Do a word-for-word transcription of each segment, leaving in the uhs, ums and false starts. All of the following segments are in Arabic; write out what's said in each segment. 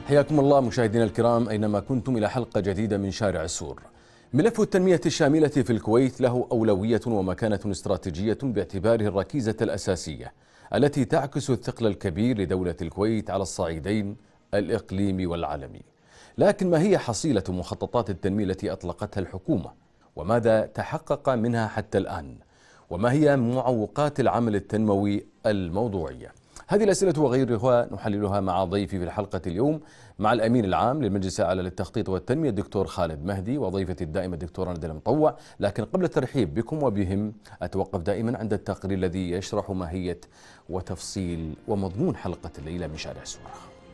حياكم الله مشاهدينا الكرام أينما كنتم إلى حلقة جديدة من شارع السور. ملف التنمية الشاملة في الكويت له أولوية ومكانة استراتيجية باعتباره الركيزة الأساسية التي تعكس الثقل الكبير لدولة الكويت على الصعيدين الإقليمي والعالمي. لكن ما هي حصيلة مخططات التنمية التي أطلقتها الحكومة؟ وماذا تحقق منها حتى الآن؟ وما هي معوقات العمل التنموي الموضوعية؟ هذه الأسئلة وغيرها نحللها مع ضيفي في الحلقة اليوم، مع الأمين العام للمجلس الأعلى للتخطيط والتنمية الدكتور خالد مهدي، وضيفتي الدائمة الدكتورة ندى المطوع. لكن قبل الترحيب بكم وبهم أتوقف دائما عند التقرير الذي يشرح ماهية وتفصيل ومضمون حلقة الليلة من شارع السور.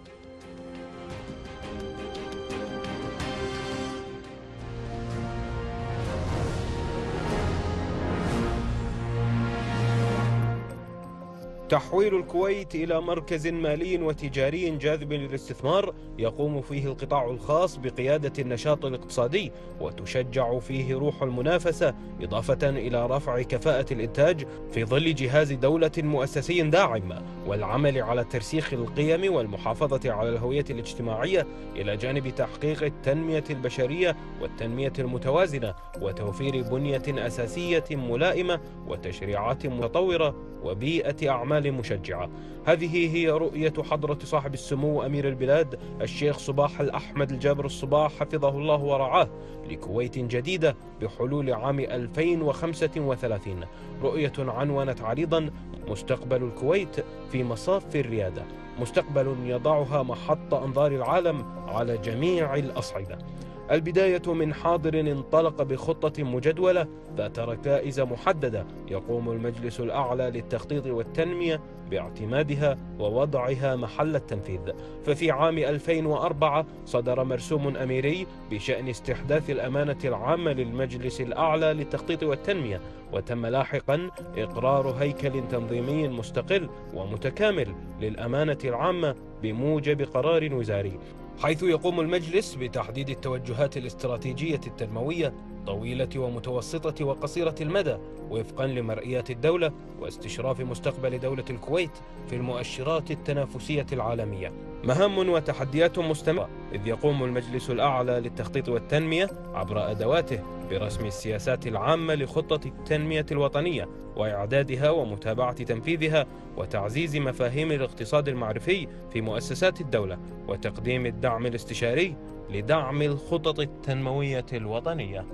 تحويل الكويت إلى مركز مالي وتجاري جاذب للاستثمار يقوم فيه القطاع الخاص بقيادة النشاط الاقتصادي وتشجع فيه روح المنافسة، إضافة إلى رفع كفاءة الإنتاج في ظل جهاز دولة مؤسسي داعم، والعمل على ترسيخ القيم والمحافظة على الهوية الاجتماعية إلى جانب تحقيق التنمية البشرية والتنمية المتوازنة وتوفير بنية أساسية ملائمة وتشريعات متطورة وبيئة أعمال مشجعة. هذه هي رؤية حضرة صاحب السمو أمير البلاد الشيخ صباح الأحمد الجابر الصباح حفظه الله ورعاه لكويت جديدة بحلول عام ألفين وخمسة وثلاثين، رؤية عنونت عريضا مستقبل الكويت في مصاف الريادة، مستقبل يضعها محط أنظار العالم على جميع الأصعدة. البداية من حاضر انطلق بخطة مجدولة ذات ركائز محددة يقوم المجلس الأعلى للتخطيط والتنمية باعتمادها ووضعها محل التنفيذ. ففي عام ألفين وأربعة صدر مرسوم أميري بشأن استحداث الأمانة العامة للمجلس الأعلى للتخطيط والتنمية، وتم لاحقا إقرار هيكل تنظيمي مستقل ومتكامل للأمانة العامة بموجب قرار وزاري، حيث يقوم المجلس بتحديد التوجهات الاستراتيجية التنموية طويلة ومتوسطة وقصيرة المدى وفقا لمرئيات الدولة واستشراف مستقبل دولة الكويت في المؤشرات التنافسية العالمية. مهام وتحديات مستمرة، إذ يقوم المجلس الأعلى للتخطيط والتنمية عبر أدواته برسم السياسات العامة لخطة التنمية الوطنية وإعدادها ومتابعة تنفيذها وتعزيز مفاهيم الاقتصاد المعرفي في مؤسسات الدولة وتقديم الدعم الاستشاري لدعم الخطط التنموية الوطنية.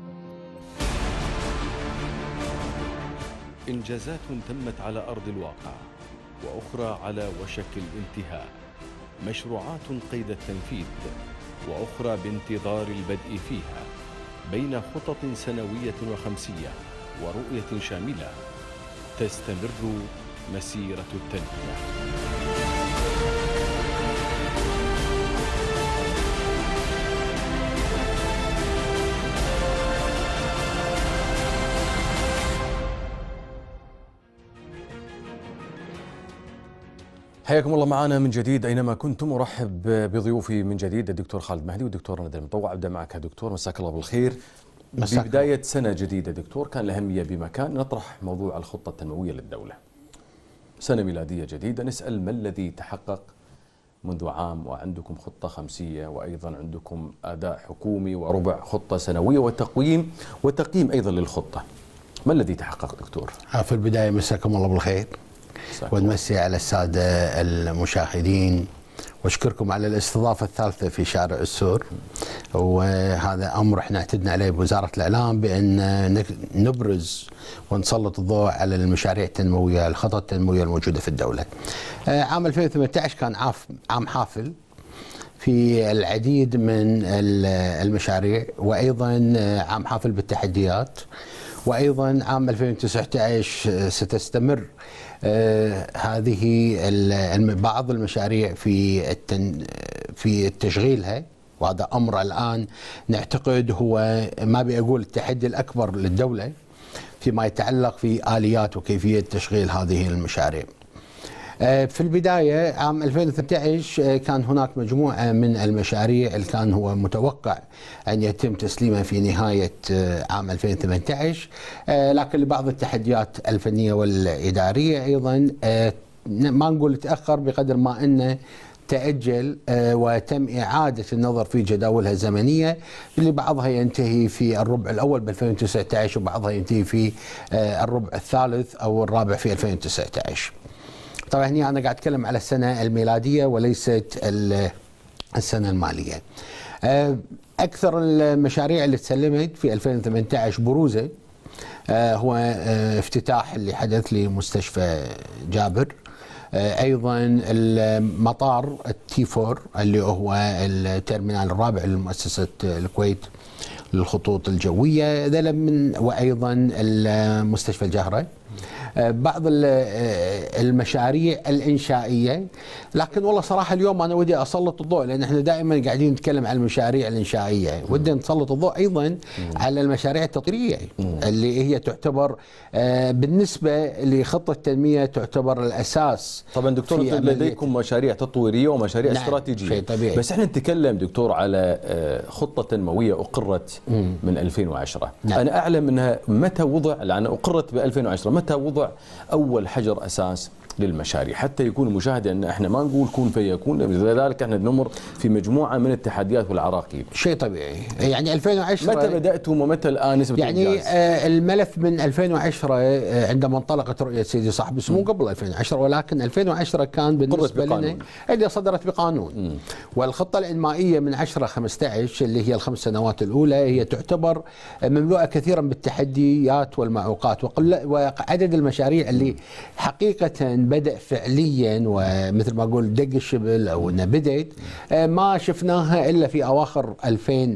إنجازات تمت على أرض الواقع وأخرى على وشك الانتهاء، مشروعات قيد التنفيذ وأخرى بانتظار البدء فيها، بين خطط سنوية وخمسية ورؤية شاملة تستمر مسيرة التنمية. حياكم الله معنا من جديد أينما كنتم. أرحب بضيوفي من جديد الدكتور خالد مهدي والدكتور ندى المطوع. أبدأ معك دكتور، مساك الله بالخير. ببداية سنة جديدة دكتور، كان الأهمية بمكان نطرح موضوع الخطة التنموية للدولة. سنة ميلادية جديدة، نسأل ما الذي تحقق منذ عام وعندكم خطة خمسية وأيضا عندكم أداء حكومي وربع خطة سنوية وتقويم وتقييم أيضا للخطة، ما الذي تحقق دكتور؟ في البداية مساكم الله بالخير ونمسي على السادة المشاهدين واشكركم على الاستضافة الثالثة في شارع السور، وهذا أمر احنا اعتدنا عليه بوزارة الإعلام بأن نبرز ونسلط الضوء على المشاريع التنموية، الخطط التنموية الموجودة في الدولة. عام ألفين وثمانية عشر كان عام حافل في العديد من المشاريع، وأيضا عام حافل بالتحديات، وأيضا عام ألفين وتسعة عشر ستستمر آه هذه بعض المشاريع في التن في تشغيلها، وهذا أمر الآن نعتقد هو ما بيقول التحدي الأكبر للدولة فيما يتعلق في آليات وكيفية تشغيل هذه المشاريع. في البداية عام ألفين وثلاثة عشر كان هناك مجموعة من المشاريع اللي كان هو متوقع أن يتم تسليمها في نهاية عام ألفين وثمانية عشر، لكن لبعض التحديات الفنية والإدارية أيضا ما نقول تأخر بقدر ما أنه تأجل وتم إعادة النظر في جداولها الزمنية، اللي بعضها ينتهي في الربع الأول ب ألفين وتسعة عشر وبعضها ينتهي في الربع الثالث أو الرابع في ألفين وتسعة عشر. طبعا هنا أنا قاعد أتكلم على السنة الميلادية وليست السنة المالية. أكثر المشاريع اللي تسلمت في ألفين وثمانية عشر بروزة هو افتتاح اللي حدث لمستشفى جابر، ايضا المطار التي أربعة اللي هو الترمينال الرابع لمؤسسه الكويت للخطوط الجويه، ذا من وايضا مستشفى الجهره. بعض المشاريع الانشائيه، لكن والله صراحه اليوم انا ودي اسلط الضوء، لان احنا دائما قاعدين نتكلم عن المشاريع الانشائيه، ودي نسلط الضوء ايضا على المشاريع التطويريه اللي هي تعتبر بالنسبه لخطه التنميه تعتبر الاساس. طبعا دكتور لديكم مشاريع تطويريه ومشاريع نعم استراتيجيه، شيء طبيعي. بس احنا نتكلم دكتور على خطه تنمويه اقرت مم. من ألفين وعشرة. نعم. انا اعلم انها متى وضع، لان اقرت ب ألفين وعشرة، متى وضع اول حجر اساس للمشاريع حتى يكون المشاهد ان احنا ما نقول كون فيكون، لذلك احنا نمر في مجموعه من التحديات والعراقيل. شيء طبيعي. يعني ألفين وعشرة متى بداتم ومتى الان نسبه يعني الإنجاز؟ آه الملف من ألفين وعشرة آه عندما انطلقت رؤيه سيدي صاحب السمو قبل ألفين وعشرة، ولكن ألفين وعشرة كان بالنسبه لنا اللي صدرت بقانون. مم. والخطه الانمائيه من عشرة خمسة عشر اللي هي الخمس سنوات الاولى هي تعتبر مملوءه كثيرا بالتحديات والمعوقات، وعدد المشاريع اللي حقيقه بدأ فعليا ومثل ما اقول دق الشبل او انها بدأت ما شفناها الا في اواخر ألفين،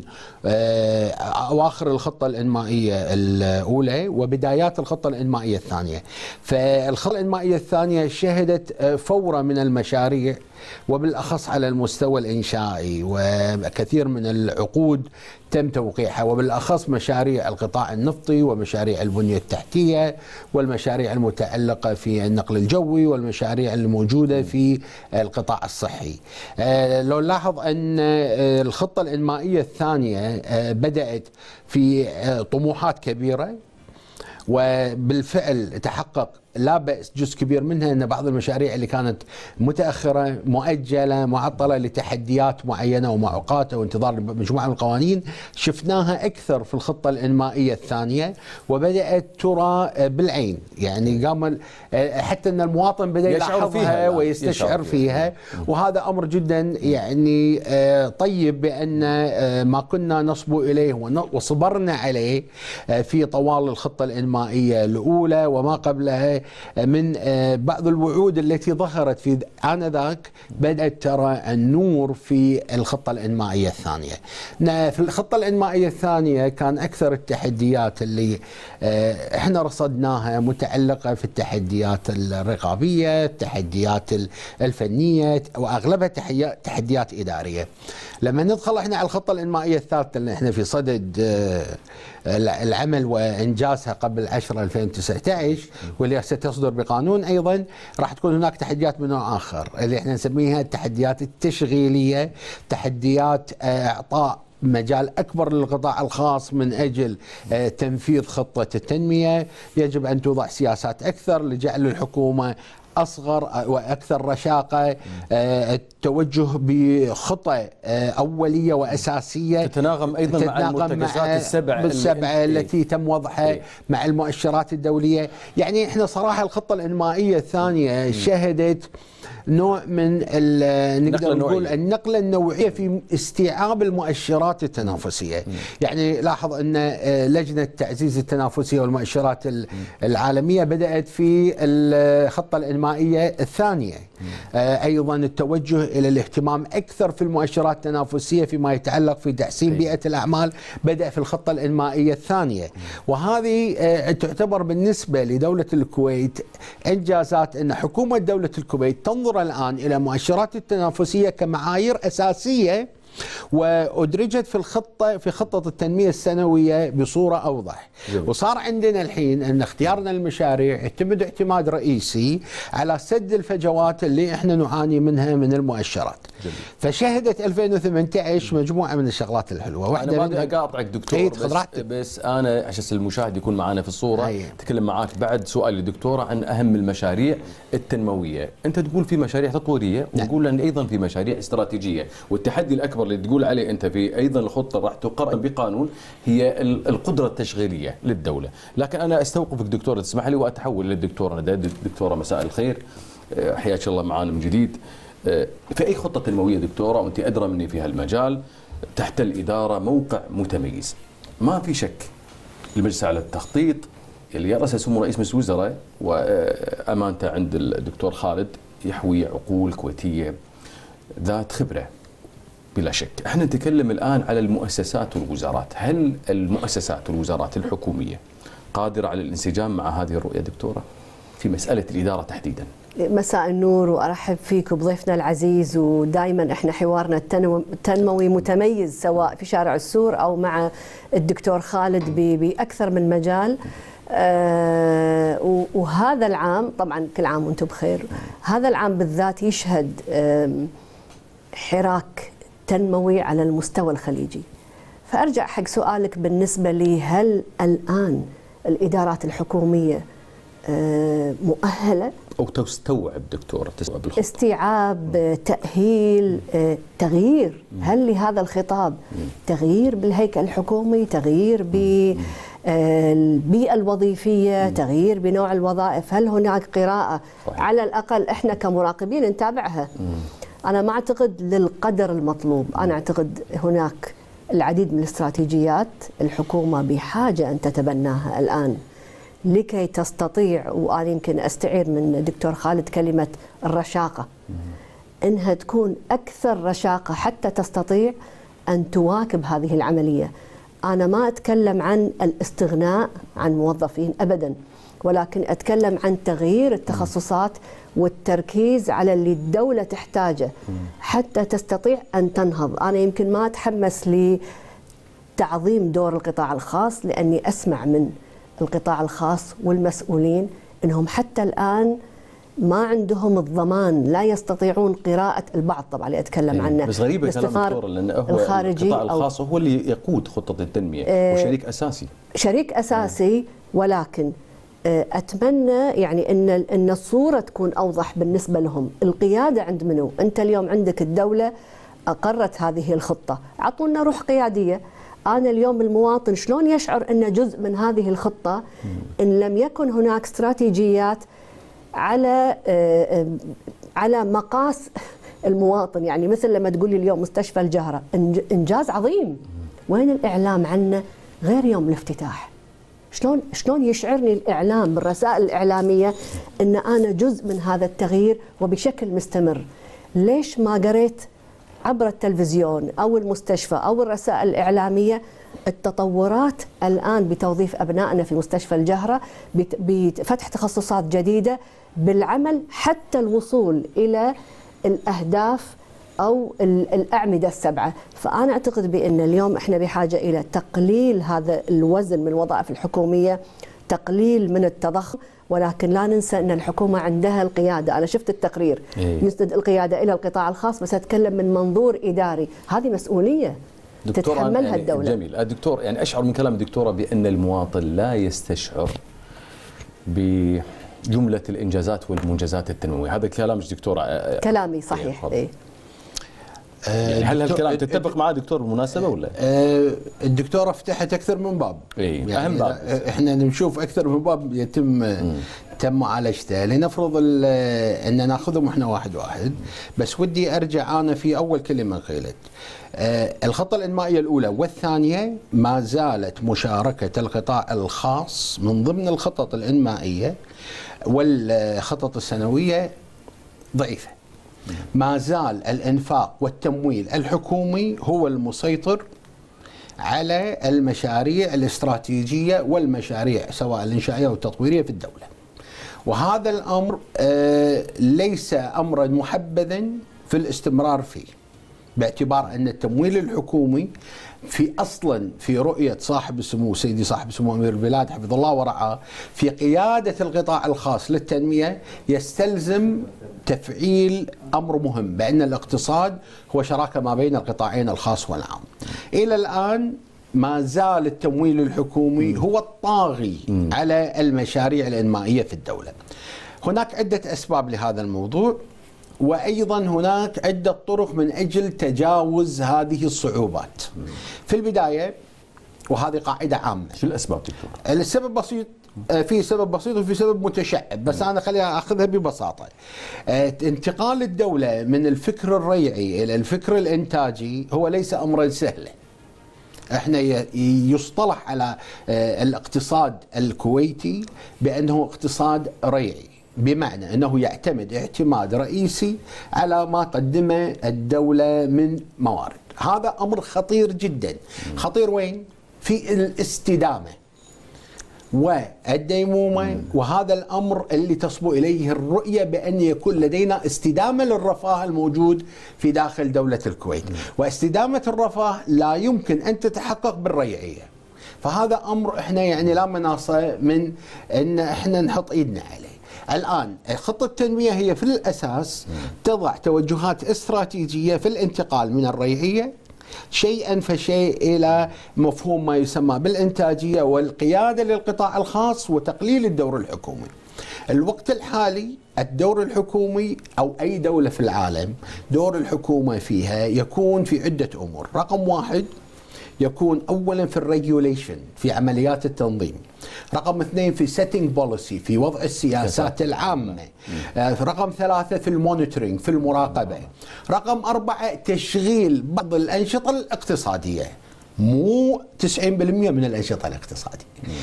اواخر الخطه الانمائيه الاولى وبدايات الخطه الانمائيه الثانيه. فالخطه الانمائيه الثانيه شهدت فوره من المشاريع وبالاخص على المستوى الانشائي، وكثير من العقود تم توقيعها، وبالاخص مشاريع القطاع النفطي ومشاريع البنيه التحتيه والمشاريع المتعلقه في النقل الجوي والمشاريع الموجوده في القطاع الصحي. لو نلاحظ ان الخطه الانمائيه الثانيه بدات في طموحات كبيره، وبالفعل تحقق لا بأس جزء كبير منها ان بعض المشاريع اللي كانت متاخره مؤجله معطله لتحديات معينه ومعوقات او انتظار مجموعه من القوانين شفناها اكثر في الخطه الانمائيه الثانيه، وبدات ترى بالعين. يعني قام حتى ان المواطن بدا يلاحظها ويستشعر فيها, فيها وهذا امر جدا يعني طيب بان ما كنا نصبو اليه وصبرنا عليه في طوال الخطه الانمائيه الاولى وما قبلها من بعض الوعود التي ظهرت في آنذاك بدأت ترى النور في الخطة الإنمائية الثانية. في الخطة الإنمائية الثانية كان أكثر التحديات اللي احنا رصدناها متعلقة في التحديات الرقابية، التحديات الفنية، وأغلبها تحديات إدارية. لما ندخل احنا على الخطة الإنمائية الثالثة اللي احنا في صدد العمل وإنجازها قبل عشرة ألفين وتسعة عشر واللي ستصدر بقانون أيضا، راح تكون هناك تحديات من نوع آخر اللي احنا نسميها التحديات التشغيلية، تحديات إعطاء مجال أكبر للقطاع الخاص من أجل تنفيذ خطة التنمية. يجب أن توضع سياسات أكثر لجعل الحكومة أصغر وأكثر رشاقة، التوجه بخطة أولية وأساسية تتناغم أيضا مع المرتكزات السبع بالسبعة التي تم وضعها إيه؟ مع المؤشرات الدولية. يعني إحنا صراحة الخطة الإنمائية الثانية شهدت نوع من نقدر نقول النقلة النوعية في استيعاب المؤشرات التنافسية. م. يعني لاحظ أن لجنة تعزيز التنافسية والمؤشرات العالمية بدأت في الخطة الإنمائية الثانية. م. أيضا التوجه إلى الاهتمام أكثر في المؤشرات التنافسية فيما يتعلق في تحسين م. بيئة الأعمال بدأ في الخطة الإنمائية الثانية. م. وهذه تعتبر بالنسبة لدولة الكويت إنجازات أن حكومة دولة الكويت تنظر الآن إلى مؤشرات التنافسية كمعايير أساسية وأدرجت في الخطة في خطة التنمية السنوية بصورة أوضح. جميل. وصار عندنا الحين أن اختيارنا المشاريع يعتمد اعتماد رئيسي على سد الفجوات اللي احنا نعاني منها من المؤشرات. جميل. فشهدت ألفين وثمانية عشر مجموعة من الشغلات الحلوة. واحدة أنا ما بدي أقاطعك دكتور، بس, بس أنا عشان المشاهد يكون معنا في الصورة أيه. أتكلم معاك بعد سؤال للدكتورة عن أهم المشاريع التنموية. أنت تقول في مشاريع تطويرية وتقول أن أيضا في مشاريع استراتيجية، والتحدي الأكبر اللي تقول عليه أنت في أيضا الخطة راح تقرن بقانون هي القدرة التشغيلية للدولة. لكن أنا أستوقفك دكتورة تسمح لي وأتحول للدكتورة ندى. دكتورة مساء الخير، حياك الله معانا من جديد. في أي خطة تنموية دكتورة وأنت أدرى مني في هالمجال تحت الإدارة موقع متميز، ما في شك المجلس على التخطيط اللي يرأسه سمو رئيس مجلس الوزراء وأمانته عند الدكتور خالد يحوي عقول كويتية ذات خبرة بلا شك. احنا نتكلم الآن على المؤسسات والوزارات، هل المؤسسات والوزارات الحكومية قادرة على الانسجام مع هذه الرؤية دكتورة في مسألة الإدارة تحديدا؟ مساء النور وأرحب فيك بضيفنا العزيز، ودائما احنا حوارنا التنموي متميز سواء في شارع السور أو مع الدكتور خالد بأكثر من مجال. آه وهذا العام طبعا كل عام وانتم بخير، هذا العام بالذات يشهد حراك تنموي على المستوى الخليجي. فأرجع حق سؤالك بالنسبة لي، هل الآن الإدارات الحكومية مؤهلة أو تستوعب دكتورة تستوعب الخطة؟ استيعاب، تأهيل، تغيير. هل لهذا الخطاب تغيير بالهيكل الحكومي، تغيير بالبيئة الوظيفية، تغيير بنوع الوظائف؟ هل هناك قراءة على الأقل إحنا كمراقبين نتابعها؟ أنا ما أعتقد للقدر المطلوب، أنا أعتقد هناك العديد من الاستراتيجيات الحكومة بحاجة أن تتبناها الآن لكي تستطيع، وأنا يمكن أستعير من الدكتور خالد كلمة الرشاقة، أنها تكون أكثر رشاقة حتى تستطيع أن تواكب هذه العملية. أنا ما أتكلم عن الاستغناء عن موظفين أبدا، ولكن أتكلم عن تغيير التخصصات والتركيز على اللي الدولة تحتاجه حتى تستطيع أن تنهض. أنا يمكن ما أتحمس لتعظيم دور القطاع الخاص، لأني أسمع من القطاع الخاص والمسؤولين أنهم حتى الآن ما عندهم الضمان، لا يستطيعون قراءة البعض طبعا اللي أتكلم عنه. بس غريبة كلام دكتور، لأن هو القطاع الخاص هو اللي يقود خطة التنمية آه وشريك أساسي شريك أساسي آه. ولكن أتمنى يعني أن أن الصورة تكون أوضح بالنسبة لهم. القيادة عند منو؟ أنت اليوم عندك الدولة أقرت هذه الخطة، أعطونا روح قيادية. أنا اليوم المواطن شلون يشعر أنه جزء من هذه الخطة إن لم يكن هناك استراتيجيات على على مقاس المواطن؟ يعني مثل لما تقولي اليوم مستشفى الجهرة إنجاز عظيم، وين الإعلام عنه غير يوم الافتتاح؟ شلون شلون يشعرني الإعلام بالرسائل الإعلامية أن أنا جزء من هذا التغيير وبشكل مستمر؟ ليش ما قريت عبر التلفزيون أو المستشفى أو الرسائل الإعلامية التطورات الآن بتوظيف أبنائنا في مستشفى الجهرة، بفتح تخصصات جديدة، بالعمل حتى الوصول إلى الأهداف أو الأعمدة السبعة؟ فأنا أعتقد بأن اليوم إحنا بحاجة إلى تقليل هذا الوزن من الوظائف الحكومية، تقليل من التضخم، ولكن لا ننسى أن الحكومة عندها القيادة. أنا شفت التقرير يسند القيادة إلى القطاع الخاص، بس أتكلم من منظور إداري، هذه مسؤولية تتحملها يعني الدولة. جميل. الدكتور يعني أشعر من كلام الدكتورة بأن المواطن لا يستشعر بجملة الإنجازات والمنجزات التنموية. هذا كلامك دكتورة؟ كلامي صحيح. إيه. يعني هل هالكلام تتفق معه دكتور بالمناسبة ولا؟ الدكتورة فتحت أكثر من باب. إيه يعني أهم باب. إحنا نشوف أكثر من باب يتم م. تم معالجته. لنفرض أن ناخذهم إحنا واحد واحد، بس ودي أرجع أنا في أول كلمة قيلت. الخطة الإنمائية الأولى والثانية ما زالت مشاركة القطاع الخاص من ضمن الخطط الإنمائية والخطط السنوية ضعيفة. ما زال الإنفاق والتمويل الحكومي هو المسيطر على المشاريع الاستراتيجية والمشاريع سواء الإنشائية أو التطويرية في الدولة، وهذا الأمر ليس أمرا محبذا في الاستمرار فيه. باعتبار أن التمويل الحكومي في أصلا في رؤية صاحب السمو سيدي صاحب السمو أمير البلاد حفظه الله ورعاه في قيادة القطاع الخاص للتنمية يستلزم تفعيل أمر مهم، بأن الاقتصاد هو شراكة ما بين القطاعين الخاص والعام. إلى الآن ما زال التمويل الحكومي هو الطاغي على المشاريع الإنمائية في الدولة. هناك عدة أسباب لهذا الموضوع، وأيضا هناك عدة طرق من أجل تجاوز هذه الصعوبات. في البداية، وهذه قاعدة عامة، شو الأسباب دكتور؟ السبب بسيط، في سبب بسيط وفي سبب متشعب، بس أنا خليها أخذها ببساطة. انتقال الدولة من الفكر الريعي إلى الفكر الإنتاجي هو ليس أمرا سهلا. احنا يصطلح على الاقتصاد الكويتي بأنه اقتصاد ريعي، بمعنى أنه يعتمد اعتماد رئيسي على ما قدمه الدولة من موارد. هذا أمر خطير جدا. خطير وين؟ في الاستدامة والديمومة، وهذا الأمر اللي تصبو إليه الرؤية بأن يكون لدينا استدامة للرفاه الموجود في داخل دولة الكويت. واستدامة الرفاه لا يمكن أن تتحقق بالريعية، فهذا أمر إحنا يعني لا مناصة من أن إحنا نحط إيدنا عليه. الآن خطة التنمية هي في الأساس تضع توجهات استراتيجية في الانتقال من الريعية شيئا فشيء إلى مفهوم ما يسمى بالإنتاجية والقيادة للقطاع الخاص وتقليل الدور الحكومي. الوقت الحالي الدور الحكومي أو أي دولة في العالم دور الحكومة فيها يكون في عدة أمور. رقم واحد يكون أولا في الريجوليشن، في عمليات التنظيم. رقم اثنين في سيتنج بوليسي، في وضع السياسات العامة. رقم ثلاثة في المونيتورينج، في المراقبة. رقم أربعة تشغيل بعض الأنشطة الاقتصادية، مو تسعين بالمئة من الأنشطة الاقتصادية.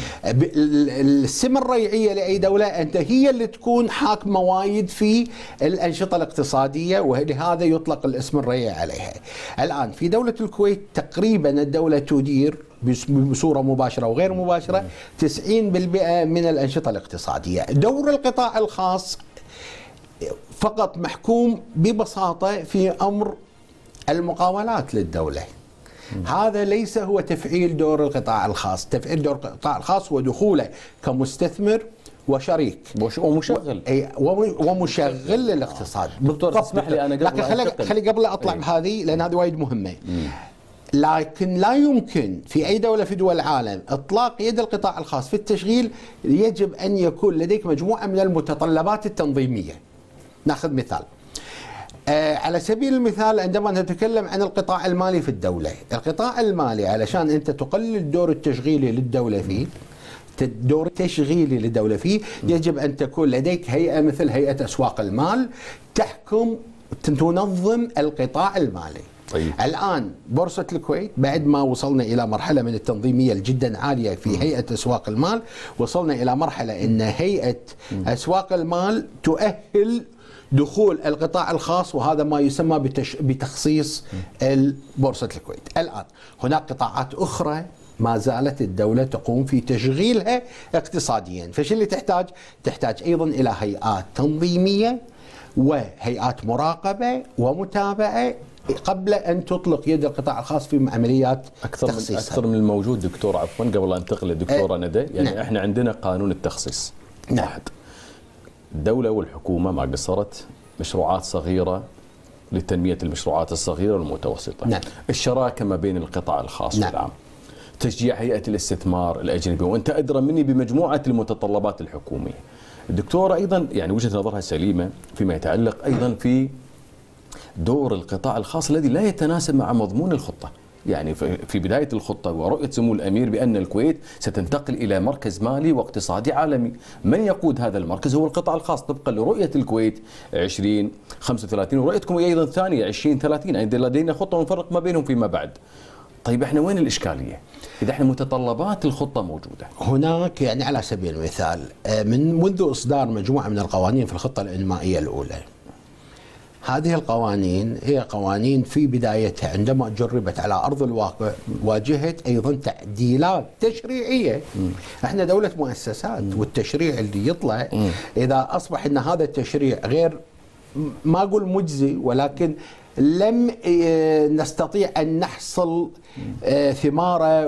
السمة الريعية لأي دولة أنت هي اللي تكون حاكمة وايد في الأنشطة الاقتصادية، ولهذا يطلق الاسم الريعي عليها. الآن في دولة الكويت تقريبا الدولة تدير بصورة مباشرة وغير مباشرة تسعين بالمئة من الأنشطة الاقتصادية. دور القطاع الخاص فقط محكوم ببساطة في أمر المقاولات للدولة. هذا ليس هو تفعيل دور القطاع الخاص. تفعيل دور القطاع الخاص ودخوله كمستثمر وشريك ومشغل ومشغل للاقتصاد. دكتور اسمح لي انا قبل لكن خلي خلي قبل اطلع بهذه لان هذه وايد مهمه. لكن لا يمكن في اي دوله في دول العالم اطلاق يد القطاع الخاص في التشغيل. يجب ان يكون لديك مجموعه من المتطلبات التنظيميه. ناخذ مثال. آه على سبيل المثال عندما نتكلم عن القطاع المالي في الدولة، القطاع المالي علشان أنت تقلل الدور التشغيلي للدولة فيه، الدور التشغيلي للدولة فيه يجب أن تكون لديك هيئة مثل هيئة أسواق المال تحكم تنظم القطاع المالي. طيب. الآن بورصة الكويت بعد ما وصلنا إلى مرحلة من التنظيمية الجدا عالية في هيئة أسواق المال، وصلنا إلى مرحلة أن هيئة أسواق المال تؤهل دخول القطاع الخاص، وهذا ما يسمى بتش... بتخصيص بورصة الكويت. الآن هناك قطاعات أخرى ما زالت الدولة تقوم في تشغيلها اقتصاديا، فشو اللي تحتاج؟ تحتاج أيضا إلى هيئات تنظيمية وهيئات مراقبة ومتابعة قبل أن تطلق يد القطاع الخاص في عمليات أكثر تخصيص. من أكثر من الموجود دكتور، عفوا قبل أن انتقل للدكتورة ندى، يعني نعم. احنا عندنا قانون التخصيص. نعم. واحد، الدولة والحكومة ما قصرت مشروعات صغيرة لتنمية المشروعات الصغيرة والمتوسطة. نعم. الشراكة ما بين القطاع الخاص نعم. والعام. تشجيع هيئة الاستثمار الأجنبي، وأنت أدرى مني بمجموعة المتطلبات الحكومية. الدكتورة أيضا يعني وجهة نظرها سليمة فيما يتعلق أيضا في دور القطاع الخاص الذي لا يتناسب مع مضمون الخطة. يعني في بداية الخطة ورؤية سمو الأمير بأن الكويت ستنتقل إلى مركز مالي واقتصادي عالمي، من يقود هذا المركز هو القطاع الخاص طبقا لرؤية الكويت عشرين خمسة وثلاثين ورؤيتكم أيضا ثانية عشرين ثلاثين، عندنا لدينا خطة ونفرق ما بينهم فيما بعد. طيب احنا وين الإشكالية؟ إذا احنا متطلبات الخطة موجودة. هناك يعني على سبيل المثال من منذ إصدار مجموعة من القوانين في الخطة الإنمائية الأولى، هذه القوانين هي قوانين في بدايتها عندما جربت على أرض الواقع واجهت أيضا تعديلات تشريعية. م. احنا دولة مؤسسات، م. والتشريع اللي يطلع م. إذا أصبح أن هذا التشريع غير ما أقول مجزي ولكن لم نستطيع أن نحصل ثماره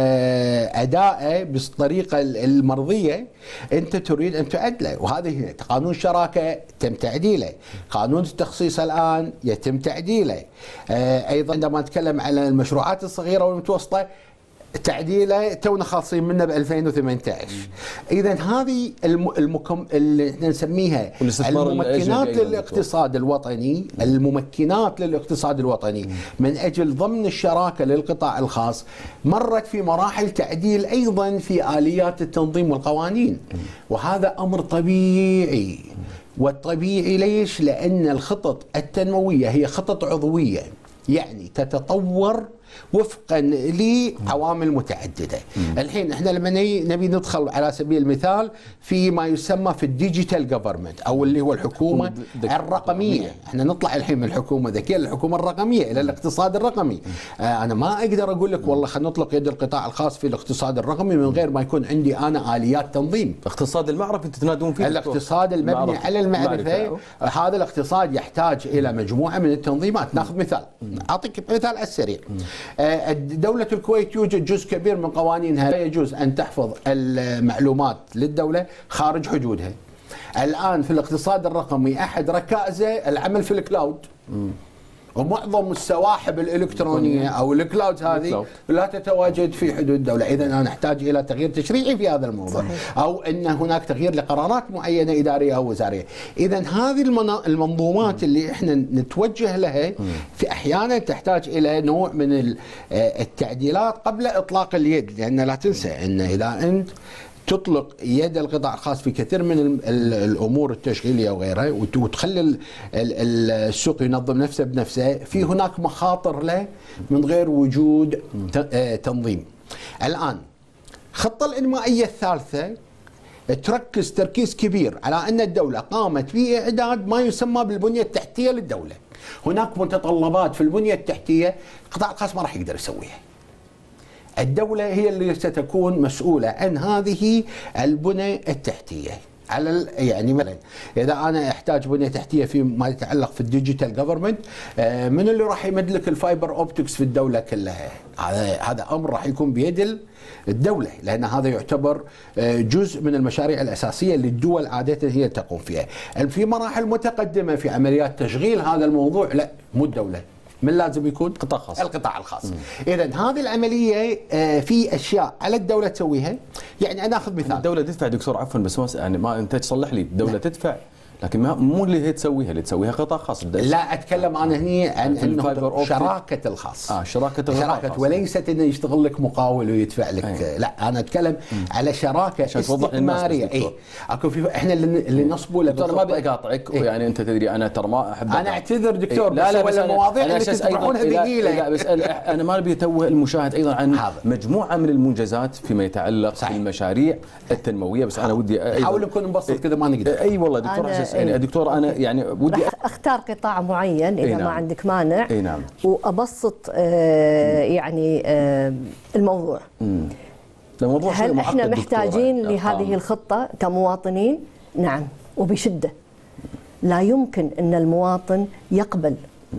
وأداءه بالطريقة المرضية، أنت تريد أن تعدله. وهذه قانون الشراكة تم تعديله، قانون التخصيص الآن يتم تعديله، أيضا عندما نتكلم على المشروعات الصغيرة والمتوسطة تعديله تونا خاصين منه ب ألفين وثمانية عشر. اذا هذه المكم... اللي نسميها الممكنات للاقتصاد الوطني، الممكنات للاقتصاد الوطني من اجل ضمن الشراكه للقطاع الخاص مرت في مراحل تعديل ايضا في اليات التنظيم والقوانين، وهذا امر طبيعي. والطبيعي ليش؟ لان الخطط التنمويه هي خطط عضويه، يعني تتطور وفقا لعوامل متعدده. الحين احنا لما نبي ندخل على سبيل المثال في ما يسمى في الديجيتال جفرمنت او اللي هو الحكومه الرقميه، احنا نطلع الحين من الحكومه الذكيه للحكومه الرقميه الى الاقتصاد الرقمي. آه انا ما اقدر اقول لك والله خلينا نطلق يد القطاع الخاص في الاقتصاد الرقمي من غير ما يكون عندي انا اليات تنظيم. اقتصاد المعرفه انت تنادون فيه، الاقتصاد المبني معرفة. على المعرفه. معرفة. هذا الاقتصاد يحتاج الى مجموعه من التنظيمات. ناخذ مثال، اعطيك مثال على السريع. دولة الكويت يوجد جزء كبير من قوانينها لا يجوز أن تحفظ المعلومات للدولة خارج حدودها. الآن في الاقتصاد الرقمي أحد ركائزه العمل في الكلاود، ومعظم السواحب الإلكترونية أو الكلاود هذه لا تتواجد في حدود الدولة. إذا أنا نحتاج إلى تغيير تشريعي في هذا الموضوع، أو أن هناك تغيير لقرارات معينة إدارية أو وزارية. إذا هذه المنظومات اللي إحنا نتوجه لها في أحيانا تحتاج إلى نوع من التعديلات قبل إطلاق اليد، لأن لا تنسى أن إذا أنت تطلق يد القطاع الخاص في كثير من الامور التشغيليه وغيرها وتخلي السوق ينظم نفسه بنفسه، في هناك مخاطر له من غير وجود تنظيم. الان الخطه الانمائيه الثالثه تركز تركيز كبير على ان الدوله قامت باعداد ما يسمى بالبنيه التحتيه للدوله. هناك متطلبات في البنيه التحتيه القطاع الخاص ما راح يقدر يسويها. الدولة هي اللي ستكون مسؤولة عن هذه البنى التحتية. على يعني مثلا اذا انا احتاج بنيه تحتيه فيما يتعلق في الديجيتال جفرمنت، من اللي راح يمدلك الفايبر اوبتكس في الدوله كلها؟ هذا هذا امر راح يكون بيد الدوله، لان هذا يعتبر جزء من المشاريع الاساسيه اللي الدول عاده هي تقوم فيها. في مراحل متقدمه في عمليات تشغيل هذا الموضوع لا، مو الدوله، من لازم يكون قطاع خاص. القطاع الخاص. اذا هذه العمليه في اشياء على الدوله تسويها. يعني انا اخذ مثال، الدوله تدفع دكتور عفوا بس ما يعني ما انت تصلح لي، الدوله لا. تدفع لكن ما مو اللي هي تسويها، اللي تسويها قطاع خاص. لا اتكلم انا هني عن انه شراكه الخاص. اه شراكه شراكه وليست انه يشتغل لك مقاول ويدفع لك. أيه. لا انا اتكلم م. على شراكه استثماريه. اي اكو في احنا اللي, اللي نصبوا له. دكتور ما ابي اقاطعك. إيه؟ يعني انت تدري انا ترى ما احب انا اعتذر دكتور. إيه؟ لا لا بس المواضيع اللي تطرحونها ثقيله. لا بس انا ما ابي اتوه المشاهد ايضا عن مجموعه من المنجزات فيما يتعلق بالمشاريع التنمويه. بس انا ودي نحاول نكون نبسط كذا ما نقدر. اي والله دكتور يعني دكتور انا يعني ودي اختار قطاع معين اذا نعم. ما عندك مانع. اي نعم. وابسط آه يعني آه الموضوع. امم الموضوع هل احنا محتاجين دكتورة. لهذه الخطه كمواطنين؟ نعم وبشده. لا يمكن ان المواطن يقبل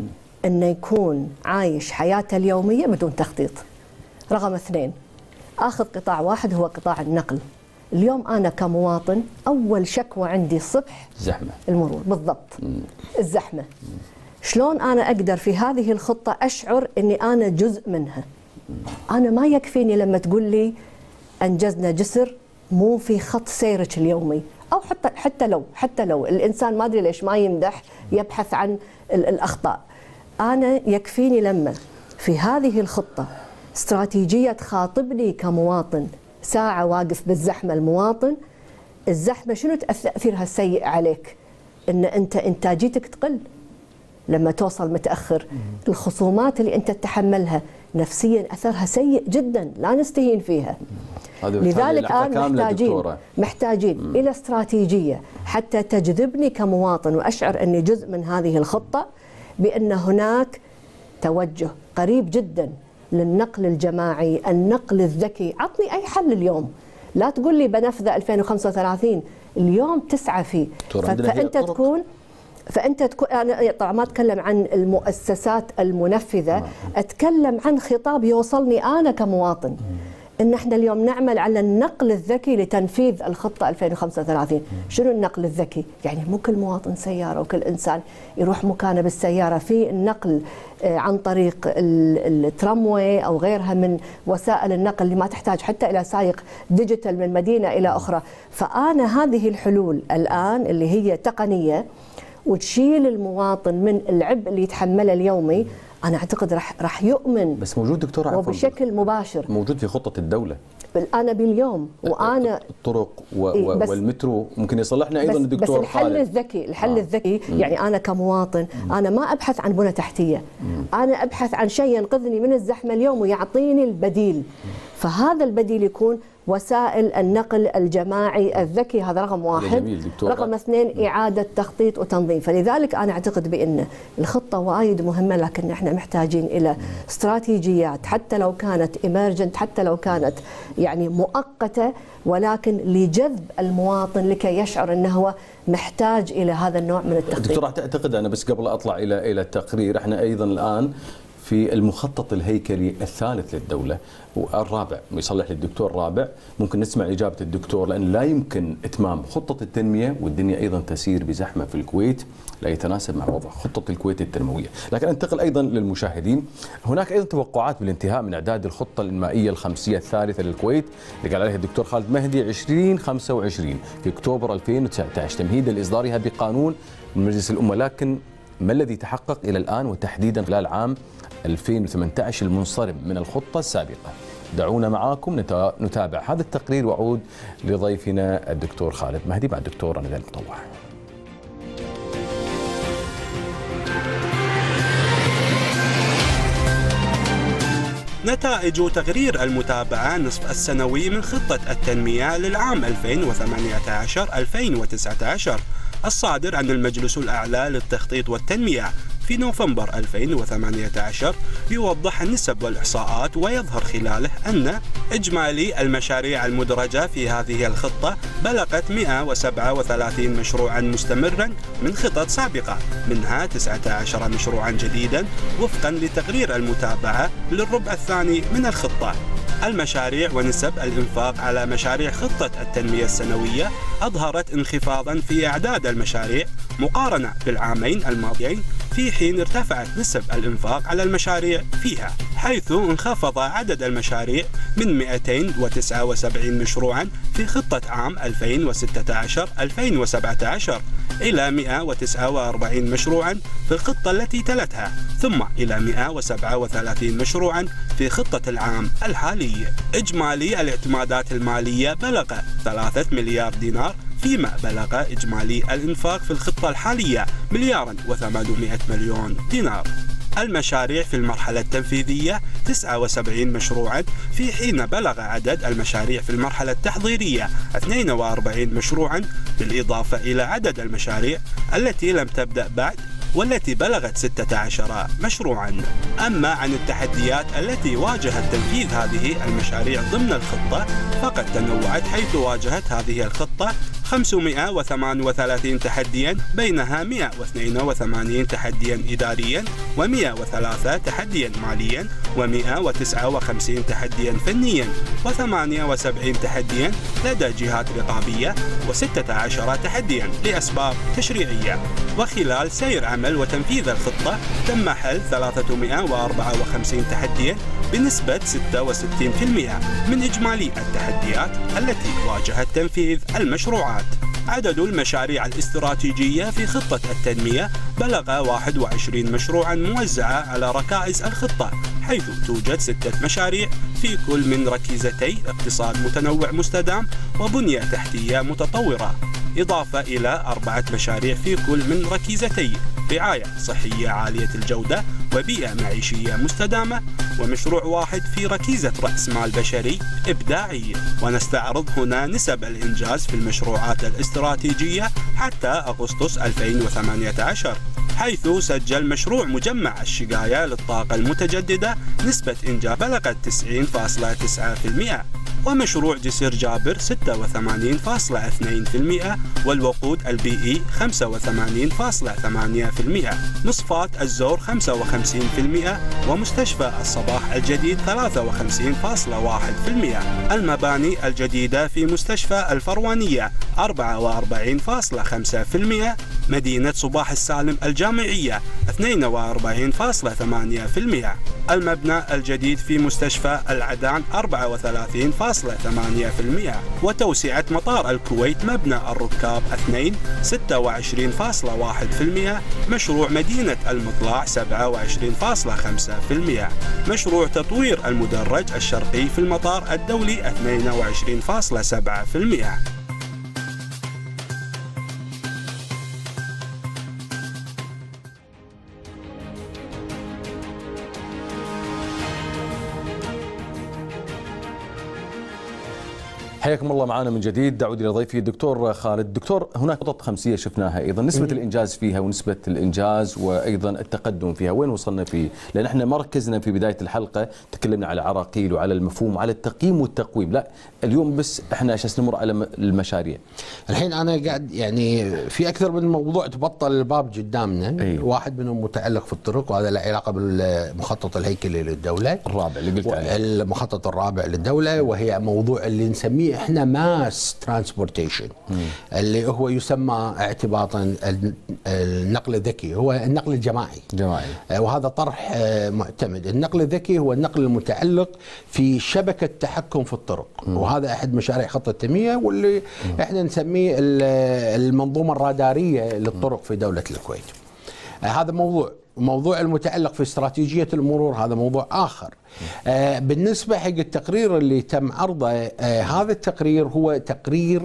انه يكون عايش حياته اليوميه بدون تخطيط. رقم اثنين، اخذ قطاع واحد هو قطاع النقل. اليوم أنا كمواطن أول شكوى عندي الصبح الزحمة، المرور. بالضبط. مم. الزحمة. مم. شلون أنا أقدر في هذه الخطة أشعر أني أنا جزء منها؟ مم. أنا ما يكفيني لما تقول لي أنجزنا جسر مو في خط سيرك اليومي، أو حتى حتى لو حتى لو الإنسان ما أدري ليش ما يمدح، يبحث عن الأخطاء. أنا يكفيني لما في هذه الخطة استراتيجية تخاطبني كمواطن ساعة واقف بالزحمة. المواطن الزحمة شنو تأثيرها السيء عليك؟ إن أنت إنتاجيتك تقل لما توصل متأخر. الخصومات اللي أنت تتحملها نفسيا أثرها سيء جدا لا نستهين فيها. لذلك الآن محتاجين محتاجين مم. إلى استراتيجية حتى تجذبني كمواطن وأشعر أني جزء من هذه الخطة، بأن هناك توجه قريب جدا للنقل الجماعي، النقل الذكي. عطني أي حل اليوم، لا تقول لي بنفذه ألفين وخمسة وثلاثين، اليوم تسعى فيه. فأنت تكون فانت تكون، انا طبعا ما اتكلم عن المؤسسات المنفذه، اتكلم عن خطاب يوصلني انا كمواطن، ان احنا اليوم نعمل على النقل الذكي لتنفيذ الخطه ألفين وخمسة وثلاثين. شنو النقل الذكي؟ يعني مو كل مواطن سياره وكل انسان يروح مكانه بالسياره، في النقل عن طريق الترامواي او غيرها من وسائل النقل اللي ما تحتاج حتى الى سائق ديجيتال من مدينه الى اخرى. فانا هذه الحلول الان اللي هي تقنيه وتشيل المواطن من العبء اللي يتحمله اليومي، انا اعتقد راح راح يؤمن. بس موجود دكتور عفوا وبشكل مباشر موجود في خطه الدوله انا باليوم. وانا الطرق و و والمترو ممكن يصلحنا ايضا بس الدكتور بس الحل خالد. الذكي الحل آه. الذكي يعني انا كمواطن انا ما ابحث عن بنى تحتيه، انا ابحث عن شيء ينقذني من الزحمه اليوم ويعطيني البديل. فهذا البديل يكون وسائل النقل الجماعي الذكي، هذا رقم واحد. رقم اثنين إعادة تخطيط وتنظيم. فلذلك أنا أعتقد بأن الخطة وايد مهمة، لكن احنا محتاجين إلى استراتيجيات حتى لو كانت إمرجنت، حتى لو كانت يعني مؤقتة، ولكن لجذب المواطن لكي يشعر أنه هو محتاج إلى هذا النوع من التخطيط. دكتور أعتقد أنا بس قبل أطلع إلى إلى التقرير، احنا أيضا الآن في المخطط الهيكلي الثالث للدولة والرابع، يصلح للدكتور رابع، ممكن نسمع إجابة الدكتور، لأن لا يمكن إتمام خطة التنمية والدنيا أيضا تسير بزحمة في الكويت لا يتناسب مع وضع خطة الكويت التنموية. لكن أنتقل أيضا للمشاهدين، هناك أيضا توقعات بالانتهاء من إعداد الخطة الإنمائية الخمسية الثالثة للكويت اللي قال عليها الدكتور خالد مهدي عشرين خمسة وعشرين في أكتوبر ألفين وتسعة عشر تمهيدا لإصدارها بقانون من مجلس الأمة. لكن ما الذي تحقق إلى الآن وتحديدا خلال عام ألفين وثمانية عشر المنصرم من الخطة السابقة؟ دعونا معاكم نتابع هذا التقرير وأعود لضيفنا الدكتور خالد مهدي مع الدكتور ندى المطوع. نتائج تقرير المتابعة نصف السنوي من خطة التنمية للعام ألفين وثمانية عشر ألفين وتسعة عشر الصادر عن المجلس الأعلى للتخطيط والتنمية في نوفمبر ألفين وثمانية عشر يوضح النسب والإحصاءات، ويظهر خلاله أن إجمالي المشاريع المدرجة في هذه الخطة بلغت مئة وسبعة وثلاثين مشروعا مستمرا من خطط سابقة، منها تسعة عشر مشروعا جديدا وفقا لتقرير المتابعة للربع الثاني من الخطة. المشاريع ونسب الإنفاق على مشاريع خطة التنمية السنوية أظهرت انخفاضا في أعداد المشاريع مقارنة بالعامين الماضيين، في حين ارتفعت نسب الإنفاق على المشاريع فيها، حيث انخفض عدد المشاريع من مئتين وتسعة وسبعين مشروعا في خطة عام ألفين وستة عشر ألفين وسبعة عشر إلى مئة وتسعة وأربعين مشروعا في الخطة التي تلتها، ثم إلى مئة وسبعة وثلاثين مشروعا في خطة العام الحالي. إجمالي الاعتمادات المالية بلغ ثلاثة مليار دينار، فيما بلغ إجمالي الإنفاق في الخطة الحالية مليارا وثمانمئة مليون دينار. المشاريع في المرحلة التنفيذية تسعة وسبعين مشروعا، في حين بلغ عدد المشاريع في المرحلة التحضيرية اثنين وأربعين مشروعا، بالإضافة إلى عدد المشاريع التي لم تبدأ بعد والتي بلغت ستة عشر مشروعا. أما عن التحديات التي واجهت تنفيذ هذه المشاريع ضمن الخطة فقد تنوعت، حيث واجهت هذه الخطة خمسمئة وثمانية وثلاثين تحديا، بينها مئة واثنين وثمانين تحديا إداريا، ومئة وثلاثة تحديا ماليا، ومئة وتسعة وخمسين تحديا فنيا، وثمانية وسبعين تحديا لدى جهات رقابية، وستة عشر تحديا لأسباب تشريعية. وخلال سير عمل وتنفيذ الخطة تم حل ثلاثمئة وأربعة وخمسين تحديا بنسبة ستة وستين بالمئة من إجمالي التحديات التي واجهت تنفيذ المشروعات. عدد المشاريع الاستراتيجية في خطة التنمية بلغ واحد وعشرين مشروعا موزعة على ركائز الخطة، حيث توجد ستة مشاريع في كل من ركيزتي اقتصاد متنوع مستدام وبنية تحتية متطورة، إضافة إلى أربعة مشاريع في كل من ركيزتي رعاية صحية عالية الجودة وبيئة معيشية مستدامة، ومشروع واحد في ركيزة رأس مال بشري إبداعي. ونستعرض هنا نسب الإنجاز في المشروعات الاستراتيجية حتى أغسطس ألفين وثمانية عشر، حيث سجل مشروع مجمع الشقاية للطاقة المتجددة نسبة إنجاز بلغت تسعين فاصلة تسعة بالمئة، ومشروع جسر جابر ستة وثمانين فاصلة اثنين بالمئة، والوقود البيئي خمسة وثمانين فاصلة ثمانية بالمئة، مصفاة الزور خمسة وخمسين بالمئة، ومستشفى الصباح الجديد ثلاثة وخمسين فاصلة واحد بالمئة. المباني الجديدة في مستشفى الفروانية أربعة وأربعين فاصلة خمسة بالمئة، مدينة صباح السالم الجامعية اثنين وأربعين فاصلة ثمانية بالمئة، المبنى الجديد في مستشفى العدان أربعة وثلاثين فاصلة ثمانية بالمئة، وتوسعة مطار الكويت مبنى الركاب اثنين ستة وعشرين فاصلة واحد بالمئة، مشروع مدينة المطلع سبعة وعشرين فاصلة خمسة بالمئة، مشروع تطوير المدرج الشرقي في المطار الدولي اثنين وعشرين فاصلة سبعة بالمئة. حياكم الله معنا من جديد. دعود الى ضيفي الدكتور خالد. دكتور، هناك خطط خمسيه شفناها ايضا، نسبه الانجاز فيها ونسبه الانجاز وايضا التقدم فيها وين وصلنا فيه؟ لان احنا ما ركزنا في بدايه الحلقه، تكلمنا على عراقيل وعلى المفهوم وعلى التقييم والتقويم، لا اليوم بس احنا عشان نمر على المشاريع. الحين انا قاعد يعني في اكثر من موضوع تبطل الباب قدامنا. أيوه. واحد منهم متعلق في الطرق، وهذا له علاقه بالمخطط الهيكلي للدوله. الرابع اللي قلت عليه. المخطط الرابع للدوله، وهي موضوع اللي نسميه احنا ماس ترانسبورتيشن، اللي هو يسمى اعتباطا النقل الذكي، هو النقل الجماعي. جماعي. وهذا طرح معتمد. النقل الذكي هو النقل المتعلق في شبكه تحكم في الطرق، م. وهذا احد مشاريع خطه التنميه، واللي م. احنا نسميه المنظومه الراداريه للطرق في دوله الكويت. هذا موضوع. موضوع المتعلق في استراتيجية المرور هذا موضوع آخر. آه بالنسبة حق التقرير اللي تم عرضه، آه هذا التقرير هو تقرير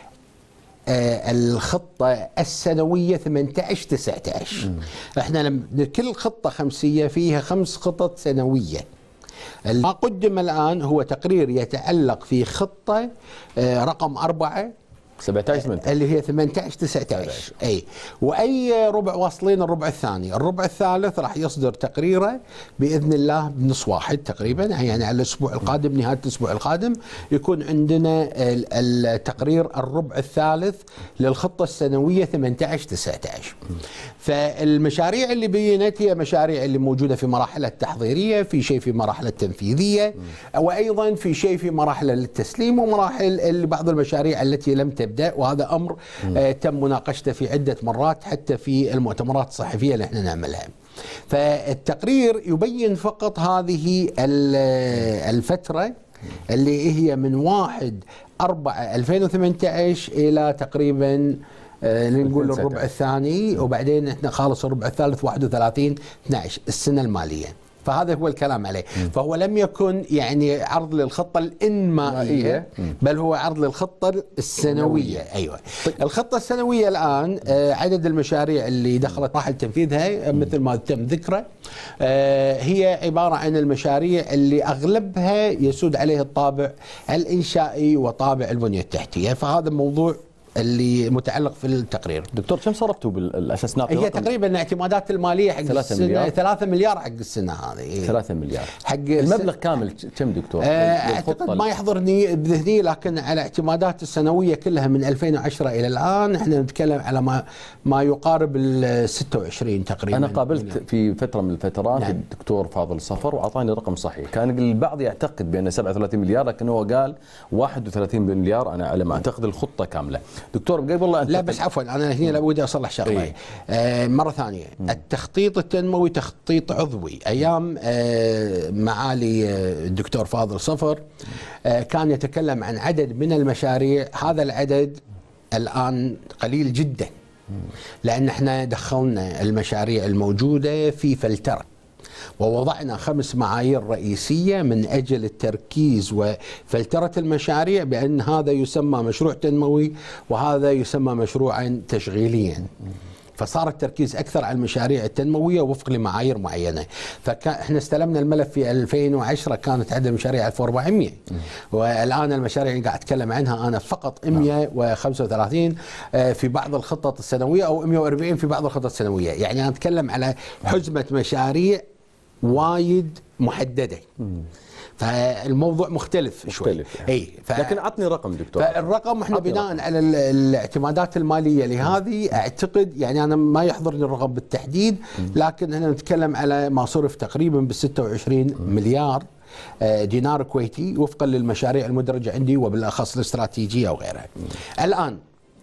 آه الخطة السنوية ثمانية عشر تسعة عشر. احنا لما كل خطة خمسية فيها خمس خطط سنوية. ما قدم الآن هو تقرير يتعلق في خطة آه رقم أربعة سبعة عشر اللي هي ثمانية عشر تسعة عشر. اي واي ربع واصلين الربع الثاني، الربع الثالث راح يصدر تقريره باذن الله بنص واحد تقريبا، يعني على الاسبوع القادم، نهايه الاسبوع القادم يكون عندنا التقرير الربع الثالث للخطه السنويه ثمانية عشر تسعة عشر. فالمشاريع اللي بينت هي مشاريع اللي موجوده في مراحلها التحضيريه، في شيء في مراحل التنفيذيه، وايضا في شيء في مراحل التسليم، ومراحل بعض المشاريع التي لم تبدأ، وهذا أمر آه تم مناقشته في عدة مرات حتى في المؤتمرات الصحفية اللي احنا نعملها. فالتقرير يبين فقط هذه الفترة اللي هي من واحد أربعة ألفين وثمانية عشر إلى تقريبا آه نقول الربع الثاني، وبعدين احنا خالص الربع الثالث واحد وثلاثين اثني عشر السنة المالية. فهذا هو الكلام عليه. م. فهو لم يكن يعني عرض للخطة الإنمائية، بل هو عرض للخطة السنوية. أيوة. طيب. الخطة السنوية الآن آه عدد المشاريع اللي دخلت مراحل تنفيذها مثل ما تم ذكره آه هي عبارة عن المشاريع اللي أغلبها يسود عليه الطابع الإنشائي وطابع البنية التحتية. فهذا موضوع اللي متعلق في التقرير. دكتور، كم صرفتوا بالاساس؟ ناقص هي تقريبا الاعتمادات الماليه حق السنه ثلاثة مليار حق السنه هذه. ثلاثة مليار حق المبلغ كامل كم دكتور؟ آه اعتقد ما يحضرني بذهني، لكن على اعتمادات السنويه كلها من ألفين وعشرة الى الان احنا نتكلم على ما ما يقارب ال ستة وعشرين تقريبا. انا قابلت في فتره من الفترات نعم. الدكتور فاضل صفر واعطاني رقم صحيح، كان البعض يعتقد بان سبعة وثلاثين مليار، لكن هو قال واحد وثلاثين مليار. انا على ما اعتقد الخطه كامله. دكتور قبل والله لا بس عفوا انا هنا لابد اصلح شغله. إيه؟ آه مره ثانيه، م. التخطيط التنموي تخطيط عضوي. ايام آه معالي الدكتور فاضل صفر آه كان يتكلم عن عدد من المشاريع، هذا العدد الان قليل جدا، لان احنا دخلنا المشاريع الموجوده في فلتره، ووضعنا خمس معايير رئيسية من أجل التركيز وفلترة المشاريع، بأن هذا يسمى مشروع تنموي وهذا يسمى مشروعا تشغيليا. فصار التركيز أكثر على المشاريع التنموية وفق لمعايير معينة. فإحنا استلمنا الملف في ألفين وعشرة كانت عدد المشاريع ألف وأربعمئة، والآن المشاريع اللي قاعد أتكلم عنها أنا فقط مئة وخمسة وثلاثين في بعض الخطط السنوية، أو مئة وأربعين في بعض الخطط السنوية. يعني أنا أتكلم على حزمة مشاريع وايد محدده. فالموضوع مختلف, مختلف شوي يعني. اي ف... لكن عطني رقم دكتور. فالرقم احنا بناء رقم. على الاعتمادات الماليه لهذه اعتقد يعني انا ما يحضرني الرقم بالتحديد لكن احنا نتكلم على ما صرف تقريبا ب ستة وعشرين مليار دينار كويتي وفقا للمشاريع المدرجه عندي وبالاخص الاستراتيجيه وغيرها. الان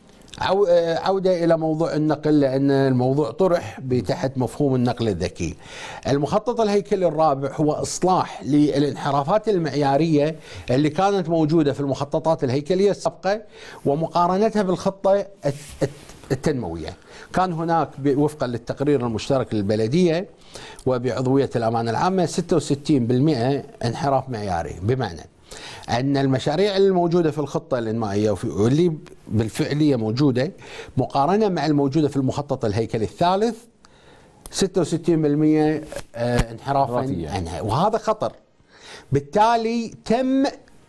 عودة إلى موضوع النقل لأن الموضوع طرح تحت مفهوم النقل الذكي. المخطط الهيكلي الرابع هو إصلاح للانحرافات المعيارية اللي كانت موجودة في المخططات الهيكلية السابقة ومقارنتها بالخطة التنموية. كان هناك وفقا للتقرير المشترك للبلدية وبعضوية الأمانة العامة ستة وستين بالمئة انحراف معياري، بمعنى أن المشاريع الموجودة في الخطة الإنمائية واللي بالفعلية موجودة مقارنة مع الموجودة في المخطط الهيكلي الثالث ستة وستين بالمئة انحرافا عنها، وهذا خطر. بالتالي تم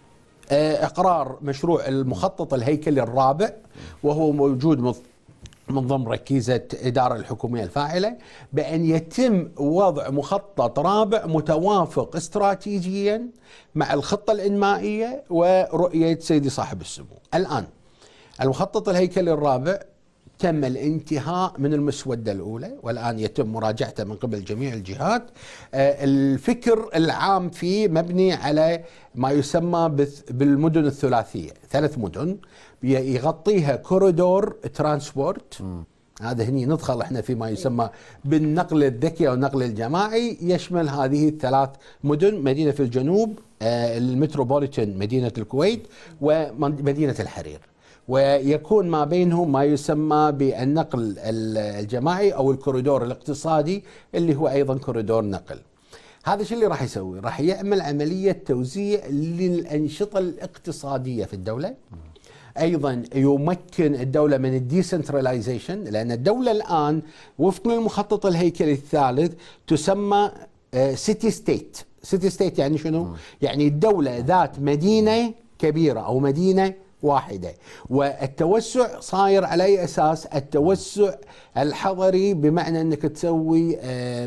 إقرار مشروع المخطط الهيكلي الرابع وهو موجود من ضمن ركيزة إدارة الحكومية الفاعلة بأن يتم وضع مخطط رابع متوافق استراتيجيا مع الخطة الإنمائية ورؤية سيدي صاحب السمو. الآن المخطط الهيكلي الرابع تم الانتهاء من المسودة الأولى والآن يتم مراجعته من قبل جميع الجهات. الفكر العام فيه مبني على ما يسمى بالمدن الثلاثية، ثلاث مدن يغطيها كوريدور ترانسبورت. هذا هني ندخل احنا فيما يسمى بالنقل الذكي او النقل الجماعي، يشمل هذه الثلاث مدن: مدينة في الجنوب، المتروبوليتان مدينة الكويت، ومدينة الحرير. ويكون ما بينهم ما يسمى بالنقل الجماعي او الكوريدور الاقتصادي اللي هو ايضا كوريدور نقل. هذا الشيء اللي راح يسوي، راح يعمل عملية توزيع للأنشطة الاقتصادية في الدولة. ايضا يمكن الدوله من الديسنتراليزيشن، لان الدوله الان وفق المخطط الهيكلي الثالث تسمى سيتي ستيت. سيتي ستيت يعني شنو؟ يعني الدوله ذات مدينه كبيره او مدينه واحده، والتوسع صاير على اي اساس؟ التوسع الحضري، بمعنى انك تسوي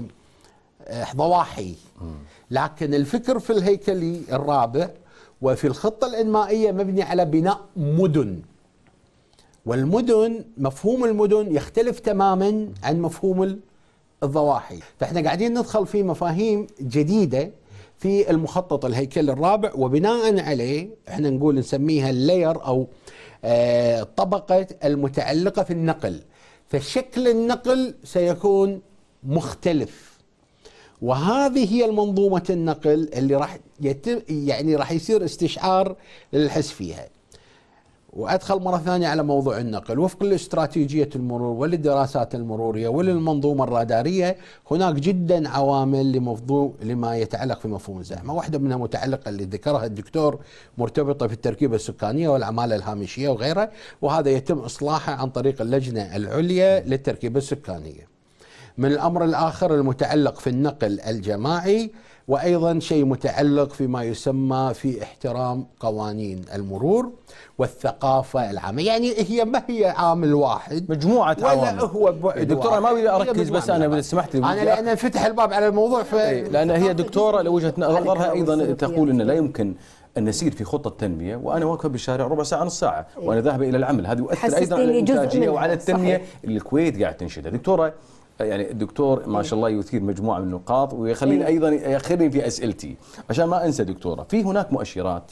ضواحي. لكن الفكر في الهيكلي الرابع وفي الخطة الإنمائية مبني على بناء مدن، والمدن مفهوم المدن يختلف تماما عن مفهوم الضواحي. فإحنا قاعدين ندخل في مفاهيم جديدة في المخطط الهيكلي الرابع، وبناء عليه احنا نقول نسميها اللاير أو آه طبقة المتعلقة في النقل. فشكل النقل سيكون مختلف، وهذه هي المنظومة النقل اللي راح يتم يعني راح يصير استشعار للحس فيها. وأدخل مرة ثانية على موضوع النقل وفق لاستراتيجية المرور وللدراسات المرورية وللمنظومة الرادارية. هناك جدا عوامل لموضوع لما يتعلق في مفهوم الزحمة، واحدة منها متعلقة اللي ذكرها الدكتور مرتبطة بالتركيبة السكانية والعمالة الهامشية وغيرها، وهذا يتم إصلاحه عن طريق اللجنة العليا للتركيبة السكانية. من الأمر الآخر المتعلق في النقل الجماعي، وأيضا شيء متعلق فيما يسمى في احترام قوانين المرور والثقافة العامة. يعني هي ما هي عامل واحد، مجموعة ولا عوامل. هو بعد دكتورة ما ابي اركز، بس انا اذا سمحت لي انا لان فتح الباب على الموضوع ف... لان هي دكتورة لوجهة نظرها ايضا تقول ان لا يمكن أن نسير في خطة تنمية وأنا واقف بالشارع ربع ساعة نص ساعة وأنا ذاهب إلى العمل. هذا يؤثر أيضا على الإنتاجية وعلى التنمية اللي الكويت قاعد تنشدها. دكتورة يعني الدكتور ما شاء الله يثير مجموعة من النقاط ويخليني أيضا يخليني في أسئلتي عشان ما أنسى. دكتورة، في هناك مؤشرات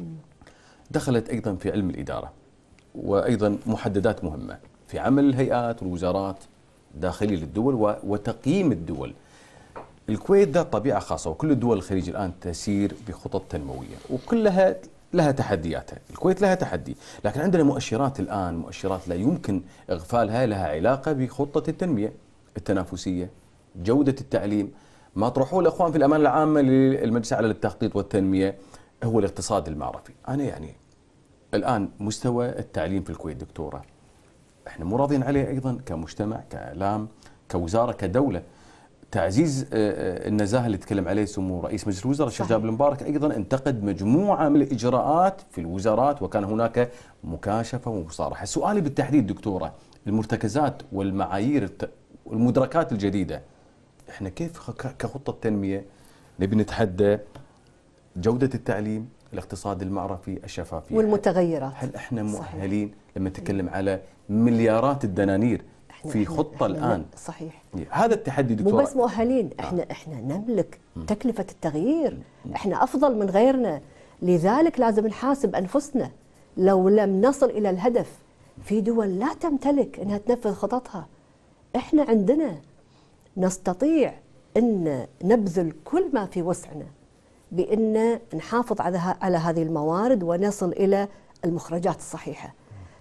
دخلت أيضا في علم الإدارة وأيضا محددات مهمة في عمل الهيئات والوزارات داخلي للدول وتقييم الدول. الكويت ذات طبيعة خاصة وكل الدول الخليج الآن تسير بخطط تنموية وكلها لها تحدياتها. الكويت لها تحدي، لكن عندنا مؤشرات الآن مؤشرات لا يمكن إغفالها، لها علاقة بخطة التنمية التنافسية، جودة التعليم. ما طرحوه الأخوان في الأمانة العامة للمجلس الأعلى للتخطيط والتنمية هو الاقتصاد المعرفي. أنا يعني الآن مستوى التعليم في الكويت دكتورة احنا مو راضين عليه أيضا كمجتمع كإعلام كوزارة كدولة. تعزيز النزاهة اللي تكلم عليه سمو رئيس مجلس الوزراء الشيخ جابر المبارك أيضا انتقد مجموعة من الإجراءات في الوزارات وكان هناك مكاشفة ومصارحة. سؤالي بالتحديد دكتورة، المرتكزات والمعايير والمدركات الجديدة احنا كيف كخطة تنمية نبي نتحدى جودة التعليم، الاقتصاد المعرفي، الشفافية والمتغيرات. هل احنا مؤهلين لما نتكلم على مليارات الدنانير في خطة احنا الآن؟ صحيح. هذا التحدي دكتور. مو بس مؤهلين، احنا آه. احنا نملك تكلفة التغيير، احنا أفضل من غيرنا، لذلك لازم نحاسب أنفسنا لو لم نصل إلى الهدف. في دول لا تمتلك أنها تنفذ خططها، احنا عندنا نستطيع أن نبذل كل ما في وسعنا بأن نحافظ على على هذه الموارد ونصل إلى المخرجات الصحيحة.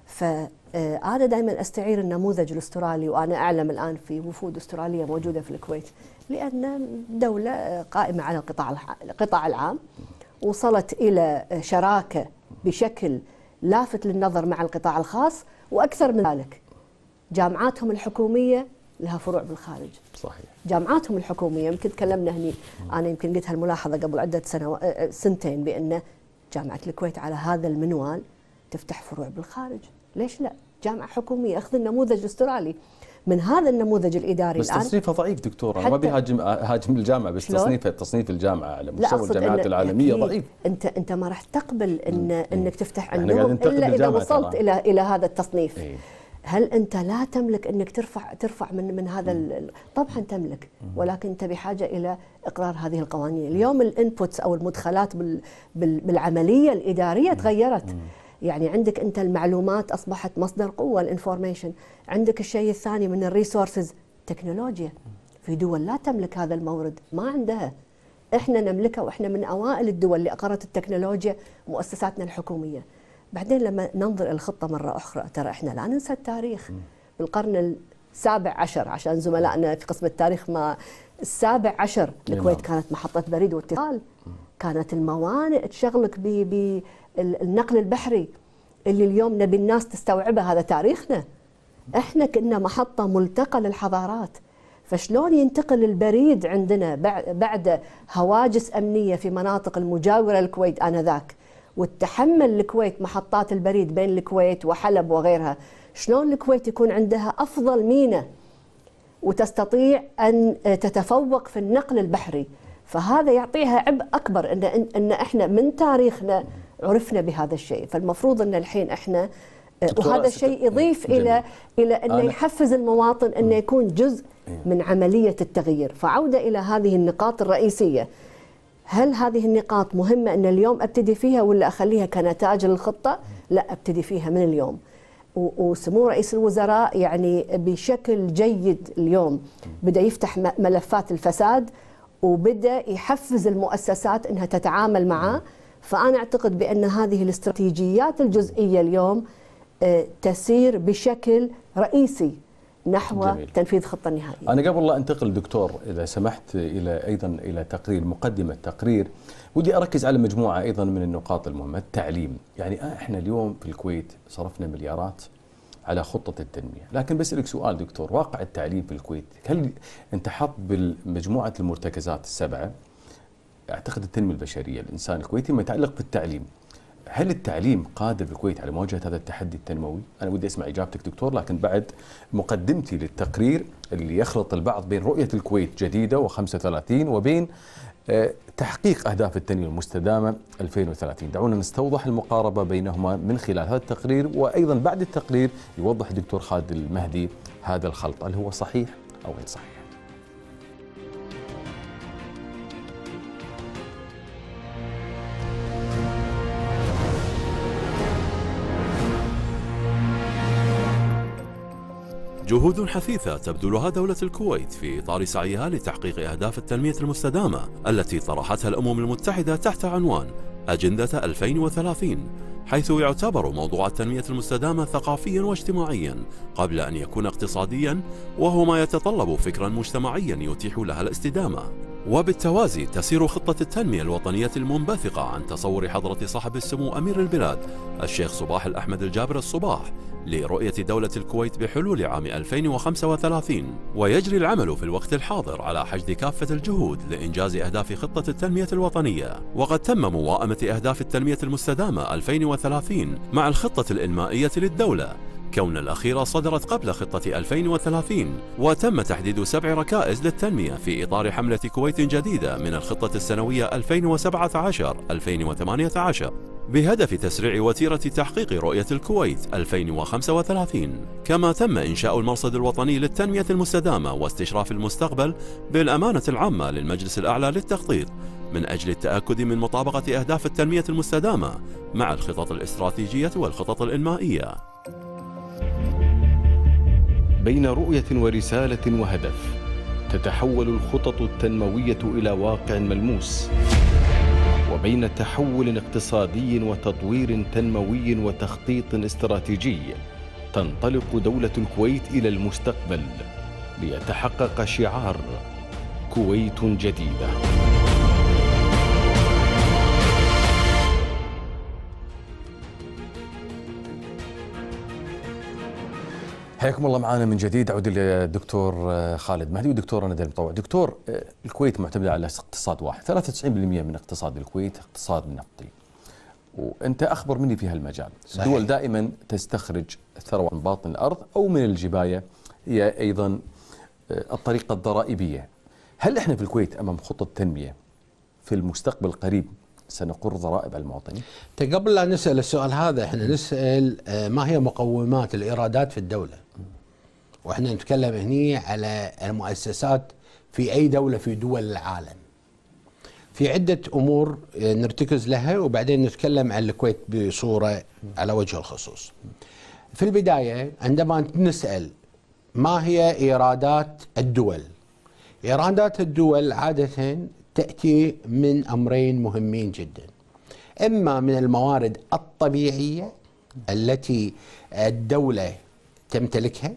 فأنا دائما أستعير النموذج الأسترالي، وأنا أعلم الآن في وفود أسترالية موجودة في الكويت، لأن دولة قائمة على القطاع القطاع العام، وصلت إلى شراكة بشكل لافت للنظر مع القطاع الخاص، وأكثر من ذلك جامعاتهم الحكومية لها فروع بالخارج. صحيح. جامعاتهم الحكومية، يمكن تكلمنا هني، أنا يمكن قلت هالملاحظة قبل عدة سنوات سنتين، بأن جامعة الكويت على هذا المنوال تفتح فروع بالخارج. ليش لا؟ جامعة حكومية، أخذ النموذج الأسترالي من هذا النموذج الإداري. بس الآن تصنيفه ضعيف دكتور، أنا ما بيهاجم هاجم الجامعة، بس تصنيفه تصنيف الجامعة على مستوى الجامعات العالمية ضعيف. أنت أنت ما راح تقبل إن إنك تفتح عندهم إلا إذا وصلت ترى. إلى إلى هذا التصنيف. إيه؟ هل أنت لا تملك أنك ترفع ترفع من من هذا ال... طبعا تملك، ولكن أنت بحاجة إلى إقرار هذه القوانين. اليوم الانبوتس أو المدخلات بال... بال... بالعملية الإدارية تغيرت. يعني عندك أنت المعلومات أصبحت مصدر قوة، الانفورميشن. عندك الشيء الثاني من الريسورسز، تكنولوجيا. في دول لا تملك هذا المورد، ما عندها، احنا نملكه، واحنا من أوائل الدول اللي أقرت التكنولوجيا، مؤسساتنا الحكومية. بعدين لما ننظر إلى الخطة مرة أخرى، ترى إحنا لا ننسى التاريخ. بالقرن السابع عشر، عشان زملائنا في قسم التاريخ، ما السابع عشر الكويت كانت محطة بريد واتصال، كانت الموانئ تشغلك بالنقل البحري اللي اليوم نبي الناس تستوعبه. هذا تاريخنا، إحنا كنا محطة ملتقى للحضارات. فشلون ينتقل البريد عندنا بعد هواجس أمنية في مناطق المجاورة للكويت آنذاك، وتحمل الكويت محطات البريد بين الكويت وحلب وغيرها، شلون الكويت يكون عندها أفضل ميناء وتستطيع أن تتفوق في النقل البحري. فهذا يعطيها عبء أكبر، إن, إن إحنا من تاريخنا عرفنا بهذا الشيء. فالمفروض أن الحين إحنا، وهذا الشيء يضيف جميل. إلى إلى أنه يحفز المواطن أنه يكون جزء من عملية التغيير. فعودة إلى هذه النقاط الرئيسية، هل هذه النقاط مهمة أن اليوم أبتدي فيها ولا أخليها كنتاج للخطة؟ لا، أبتدي فيها من اليوم. وسمو رئيس الوزراء يعني بشكل جيد اليوم بدأ يفتح ملفات الفساد، وبدأ يحفز المؤسسات أنها تتعامل معه. فأنا أعتقد بأن هذه الاستراتيجيات الجزئية اليوم تسير بشكل رئيسي نحو جميل. تنفيذ خطة نهائية. أنا قبل لا أنتقل دكتور إذا سمحت إلى أيضا إلى تقرير مقدمة تقرير، ودي أركز على مجموعة أيضا من النقاط المهمة. التعليم، يعني إحنا اليوم في الكويت صرفنا مليارات على خطة التنمية، لكن بسألك سؤال دكتور، واقع التعليم في الكويت هل أنت حط بالمجموعة المرتكزات السبعة، أعتقد التنمية البشرية، الإنسان الكويتي ما يتعلق بالتعليم، هل التعليم قادر في الكويت على مواجهة هذا التحدي التنموي؟ أنا ودي أسمع إجابتك دكتور، لكن بعد مقدمتي للتقرير اللي يخلط البعض بين رؤية الكويت جديدة وخمسة وثلاثين وبين تحقيق أهداف التنمية المستدامة ألفين وثلاثين. دعونا نستوضح المقاربة بينهما من خلال هذا التقرير، وأيضا بعد التقرير يوضح الدكتور خالد المهدي هذا الخلط هل هو صحيح أو غير صحيح. جهود حثيثة تبذلها دولة الكويت في إطار سعيها لتحقيق أهداف التنمية المستدامة التي طرحتها الأمم المتحدة تحت عنوان أجندة ألفين وثلاثين، حيث يعتبر موضوع التنمية المستدامة ثقافيا واجتماعيا قبل أن يكون اقتصاديا، وهو ما يتطلب فكرا مجتمعيا يتيح لها الاستدامة. وبالتوازي تسير خطة التنمية الوطنية المنبثقة عن تصور حضرة صاحب السمو أمير البلاد الشيخ صباح الأحمد الجابر الصباح لرؤية دولة الكويت بحلول عام ألفين وخمسة وثلاثين. ويجري العمل في الوقت الحاضر على حشد كافة الجهود لإنجاز أهداف خطة التنمية الوطنية. وقد تم موائمة أهداف التنمية المستدامة ألفين وثلاثين مع الخطة الإنمائية للدولة كون الأخيرة صدرت قبل خطة ألفين وثلاثين، وتم تحديد سبع ركائز للتنمية في إطار حملة كويت جديدة من الخطة السنوية ألفين وسبعة عشر ألفين وثمانية عشر بهدف تسريع وتيرة تحقيق رؤية الكويت ألفين وخمسة وثلاثين. كما تم إنشاء المرصد الوطني للتنمية المستدامة واستشراف المستقبل بالأمانة العامة للمجلس الأعلى للتخطيط من أجل التأكد من مطابقة أهداف التنمية المستدامة مع الخطط الاستراتيجية والخطط الإنمائية. بين رؤية ورسالة وهدف تتحول الخطط التنموية إلى واقع ملموس، وبين تحول اقتصادي وتطوير تنموي وتخطيط استراتيجي تنطلق دولة الكويت إلى المستقبل ليتحقق شعار كويت جديدة. حياكم الله معنا من جديد. أعود للدكتور خالد مهدي ودكتور ندى المطوع. دكتور، الكويت معتمدة على اقتصاد واحد، ثلاثة وتسعين بالمئة من اقتصاد الكويت اقتصاد نفطي، وأنت أخبر مني في هالمجال. صحيح. الدول دائما تستخرج الثروة من باطن الأرض أو من الجباية، هي أيضا الطريقة الضرائبية. هل إحنا في الكويت أمام خطة تنمية في المستقبل القريب سنقر ضرائب على المواطنين؟ قبل لا نسأل السؤال هذا احنا نسأل ما هي مقومات الإيرادات في الدولة، واحنا نتكلم هني على المؤسسات في أي دولة في دول العالم. في عدة أمور نرتكز لها وبعدين نتكلم عن الكويت بصورة على وجه الخصوص. في البداية عندما نسأل ما هي إيرادات الدول، إيرادات الدول عادة تأتي من أمرين مهمين جدا، إما من الموارد الطبيعية التي الدولة تمتلكها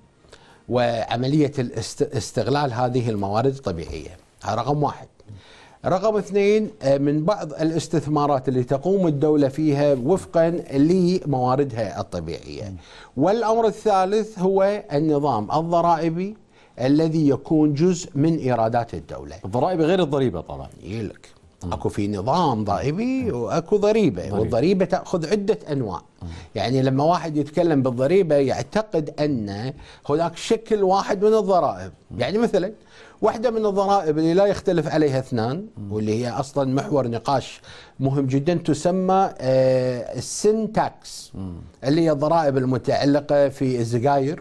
وعملية استغلال هذه الموارد الطبيعية، هذا رقم واحد. رقم اثنين، من بعض الاستثمارات اللي تقوم الدولة فيها وفقا لمواردها الطبيعية. والأمر الثالث هو النظام الضرائبي الذي يكون جزء من إيرادات الدولة. الضرائب غير الضريبة طبعا. يلك اكو في نظام ضريبي واكو ضريبه، ضريبة. والضريبه تاخذ عده انواع. يعني لما واحد يتكلم بالضريبه يعتقد ان هناك شكل واحد من الضرائب، يعني مثلا واحده من الضرائب اللي لا يختلف عليها اثنان واللي هي اصلا محور نقاش مهم جدا تسمى السن تاكس، اللي هي الضرائب المتعلقه في السجاير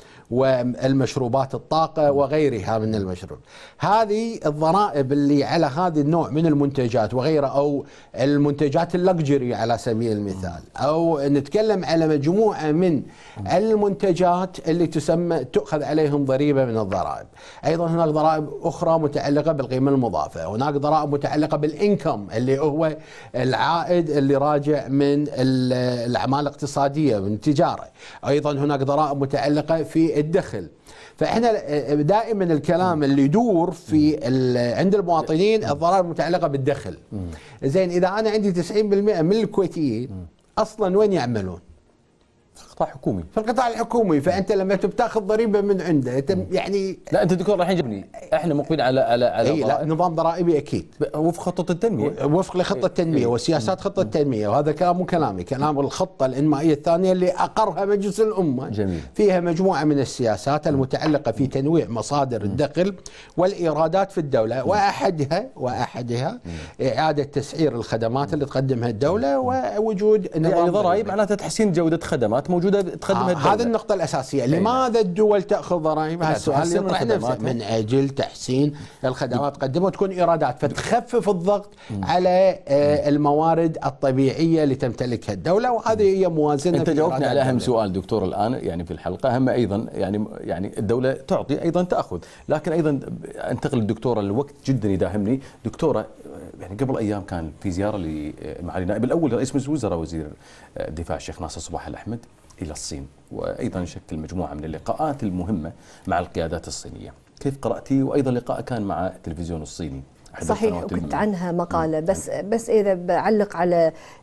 والمشروبات الطاقة وغيرها من المشروب. هذه الضرائب اللي على هذا النوع من المنتجات وغيرها، أو المنتجات اللكجري على سبيل المثال، أو نتكلم على مجموعة من المنتجات اللي تسمى تؤخذ عليهم ضريبة من الضرائب. أيضا هناك ضرائب أخرى متعلقة بالقيمة المضافة، هناك ضرائب متعلقة بالإنكم اللي هو العائد اللي راجع من الأعمال الاقتصادية من التجارة. أيضا هناك ضرائب متعلقة في الدخل. فاحنا دائما الكلام اللي يدور في عند المواطنين الضرائب المتعلقه بالدخل. زين، اذا انا عندي تسعين بالمئة من الكويتيين اصلا وين يعملون؟ في القطاع الحكومي. في القطاع الحكومي، فانت لما تاخذ ضريبه من عنده يعني لا انت دكتور الحين جبني، احنا مقبلين على على على اي لا نظام ضرائبي اكيد وفق خطه التنميه، وفق لخطه التنميه وسياسات خطه التنميه، وهذا كلام مو كلامي، كلام الخطه الانمائيه الثانيه اللي اقرها مجلس الامه. جميل. فيها مجموعه من السياسات المتعلقه في تنويع مصادر الدخل والايرادات في الدوله، واحدها واحدها اعاده تسعير الخدمات اللي تقدمها الدوله ووجود نظام يعني ضرائب معناتها تحسين جوده خدمات موجوده تقدمها الدوله. هذه النقطه الاساسيه. لماذا الدول تاخذ ضرائب؟ هذا السؤال اللي يطرح نفسه. من اجل تحسين الخدمات تقدمها وتكون ايرادات، فتخفف الضغط على الموارد الطبيعيه اللي تمتلكها الدوله، وهذه هي موازنه. انت جاوبنا على اهم سؤال دكتور الان يعني في الحلقه، اهم ايضا يعني يعني الدوله تعطي ايضا تاخذ، لكن ايضا انتقل للدكتوره، الوقت جدا يداهمني. دكتوره، يعني قبل ايام كان في زياره لمعالي النائب الاول رئيس مجلس الوزراء وزير الدفاع الشيخ ناصر صباح الاحمد الى الصين، وايضا شكل مجموعه من اللقاءات المهمه مع القيادات الصينيه. كيف قراتي؟ وايضا لقاء كان مع التلفزيون الصيني. صحيح، وكنت عنها مقاله، بس بس اذا بعلق على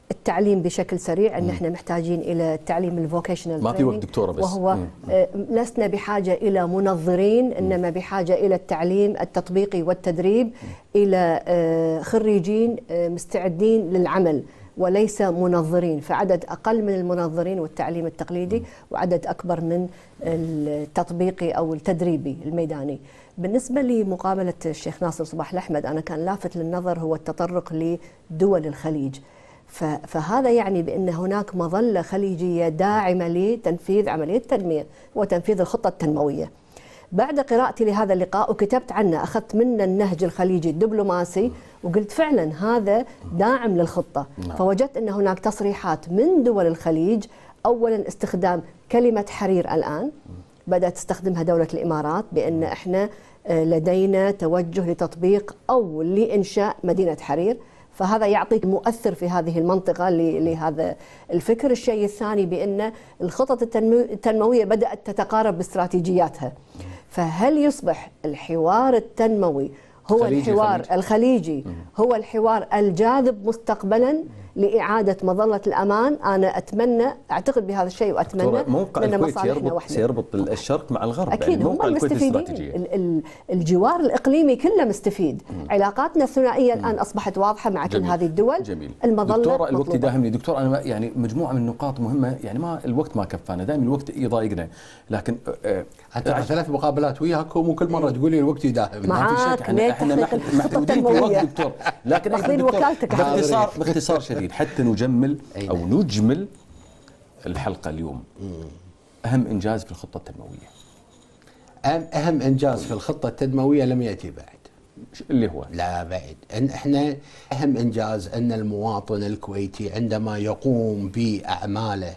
التعليم بشكل سريع، ان احنا محتاجين الى التعليم الفوكيشنال، ما في وقت دكتوره بس، وهو مم. لسنا بحاجه الى منظرين، انما بحاجه الى التعليم التطبيقي والتدريب، مم. الى خريجين مستعدين للعمل وليس منظرين، فعدد اقل من المنظرين والتعليم التقليدي وعدد اكبر من التطبيقي او التدريبي الميداني. بالنسبه لمقابله الشيخ ناصر صباح الأحمد، انا كان لافت للنظر هو التطرق لدول الخليج، فهذا يعني بان هناك مظله خليجيه داعمه لتنفيذ عمليه التنميه وتنفيذ الخطه التنمويه. بعد قراءتي لهذا اللقاء وكتبت عنه، أخذت منه النهج الخليجي الدبلوماسي وقلت فعلا هذا داعم للخطة. فوجدت أن هناك تصريحات من دول الخليج، أولا استخدام كلمة حرير الآن بدأت تستخدمها دولة الإمارات، بأن إحنا لدينا توجه لتطبيق أو لإنشاء مدينة حرير، فهذا يعطيك مؤثر في هذه المنطقة لهذا الفكر. الشيء الثاني بأن الخطط التنموية بدأت تتقارب باستراتيجياتها، فهل يصبح الحوار التنموي هو الحوار خليجي. الخليجي هو الحوار الجاذب مستقبلا لإعادة مظلة الأمان؟ أنا أتمنى، أعتقد بهذا الشيء وأتمنى موقع الكويت يربط سيربط الشرق مع الغرب، أكيد يعني هم المستفيدين، الجوار الإقليمي كله مستفيد. مم. علاقاتنا الثنائية الآن أصبحت واضحة مع كل هذه الدول. جميل. المظلة دكتورة الوقت داهمني. دكتور أنا يعني مجموعة من النقاط مهمة، يعني ما الوقت ما كفانا، دائما الوقت يضايقنا، لكن حتى آه ثلاث مقابلات وياكم وكل مرة تقولي الوقت يداهمنا. معاك احنا محدودين في الوقت دكتور، لكن باختصار باختصار شديد حتى نجمل أو نجمل الحلقة اليوم. أهم إنجاز في الخطة التنموية. أهم إنجاز في الخطة التنموية لم يأتي بعد. اللي هو؟ لا بعد. إن إحنا أهم إنجاز أن المواطن الكويتي عندما يقوم بأعماله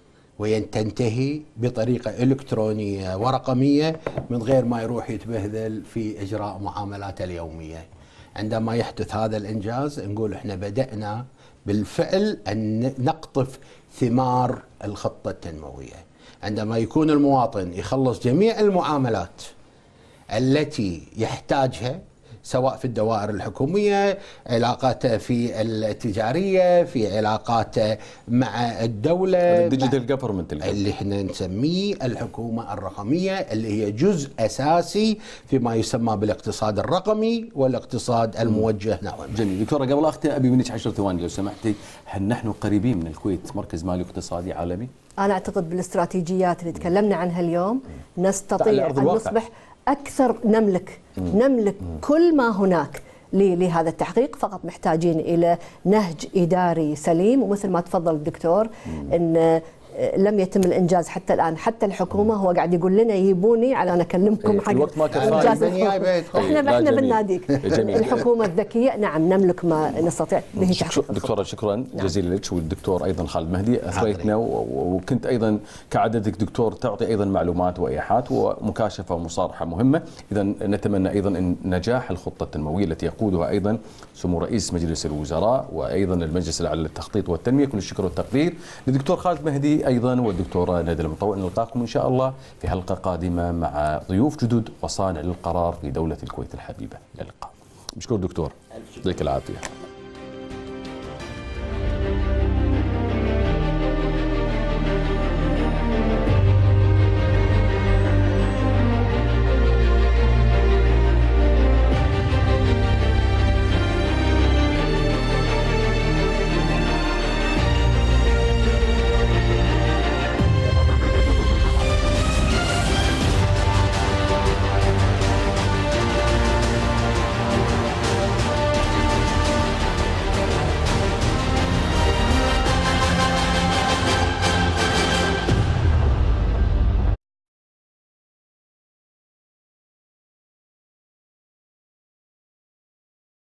وتنتهي بطريقة إلكترونية ورقمية من غير ما يروح يتبهذل في إجراء معاملاته اليومية. عندما يحدث هذا الإنجاز نقول إحنا بدأنا بالفعل أن نقطف ثمار الخطة التنموية. عندما يكون المواطن يخلص جميع المعاملات التي يحتاجها، سواء في الدوائر الحكومية، علاقاته في التجارية، في علاقاته مع الدولة، الديجيتال جفرمنت اللي احنا نسميه الحكومة الرقمية، اللي هي جزء أساسي فيما يسمى بالاقتصاد الرقمي والاقتصاد الموجه نحو. جميل. دكتورة قبل أختي أبي منك عشر ثواني لو سمحتي، هل نحن قريبين من الكويت مركز مالي واقتصادي عالمي؟ أنا أعتقد بالاستراتيجيات اللي تكلمنا عنها اليوم نستطيع أن نصبح أكثر، نملك مم. نملك مم. كل ما هناك لهذا التحقيق، فقط محتاجين إلى نهج إداري سليم. ومثل ما تفضل الدكتور مم. أن لم يتم الإنجاز حتى الآن، حتى الحكومة هو قاعد يقول لنا يجيبوني على أنا أكلمكم حق إنجاز إحنا إحنا بنناديك الحكومة الذكية. نعم نملك ما نستطيع به تحقيق. دكتورة شكرا جزيلا لك، والدكتور أيضا خالد مهدي أثريتنا، وكنت أيضا كعادتك دكتور تعطي أيضا معلومات وإيحاءات ومكاشفة ومصارحة مهمة. إذا نتمنى أيضا إن نجاح الخطة التنموية التي يقودها أيضا سمو رئيس مجلس الوزراء وأيضا المجلس الأعلى للتخطيط والتنمية. كل الشكر والتقدير للدكتور خالد مهدي أيضا والدكتورة نادية المطوع. نلقاكم إن شاء الله في حلقة قادمة مع ضيوف جدد وصانع للقرار في دولة الكويت الحبيبة. إلى اللقاء. بشكر دكتور، يعطيك العافية.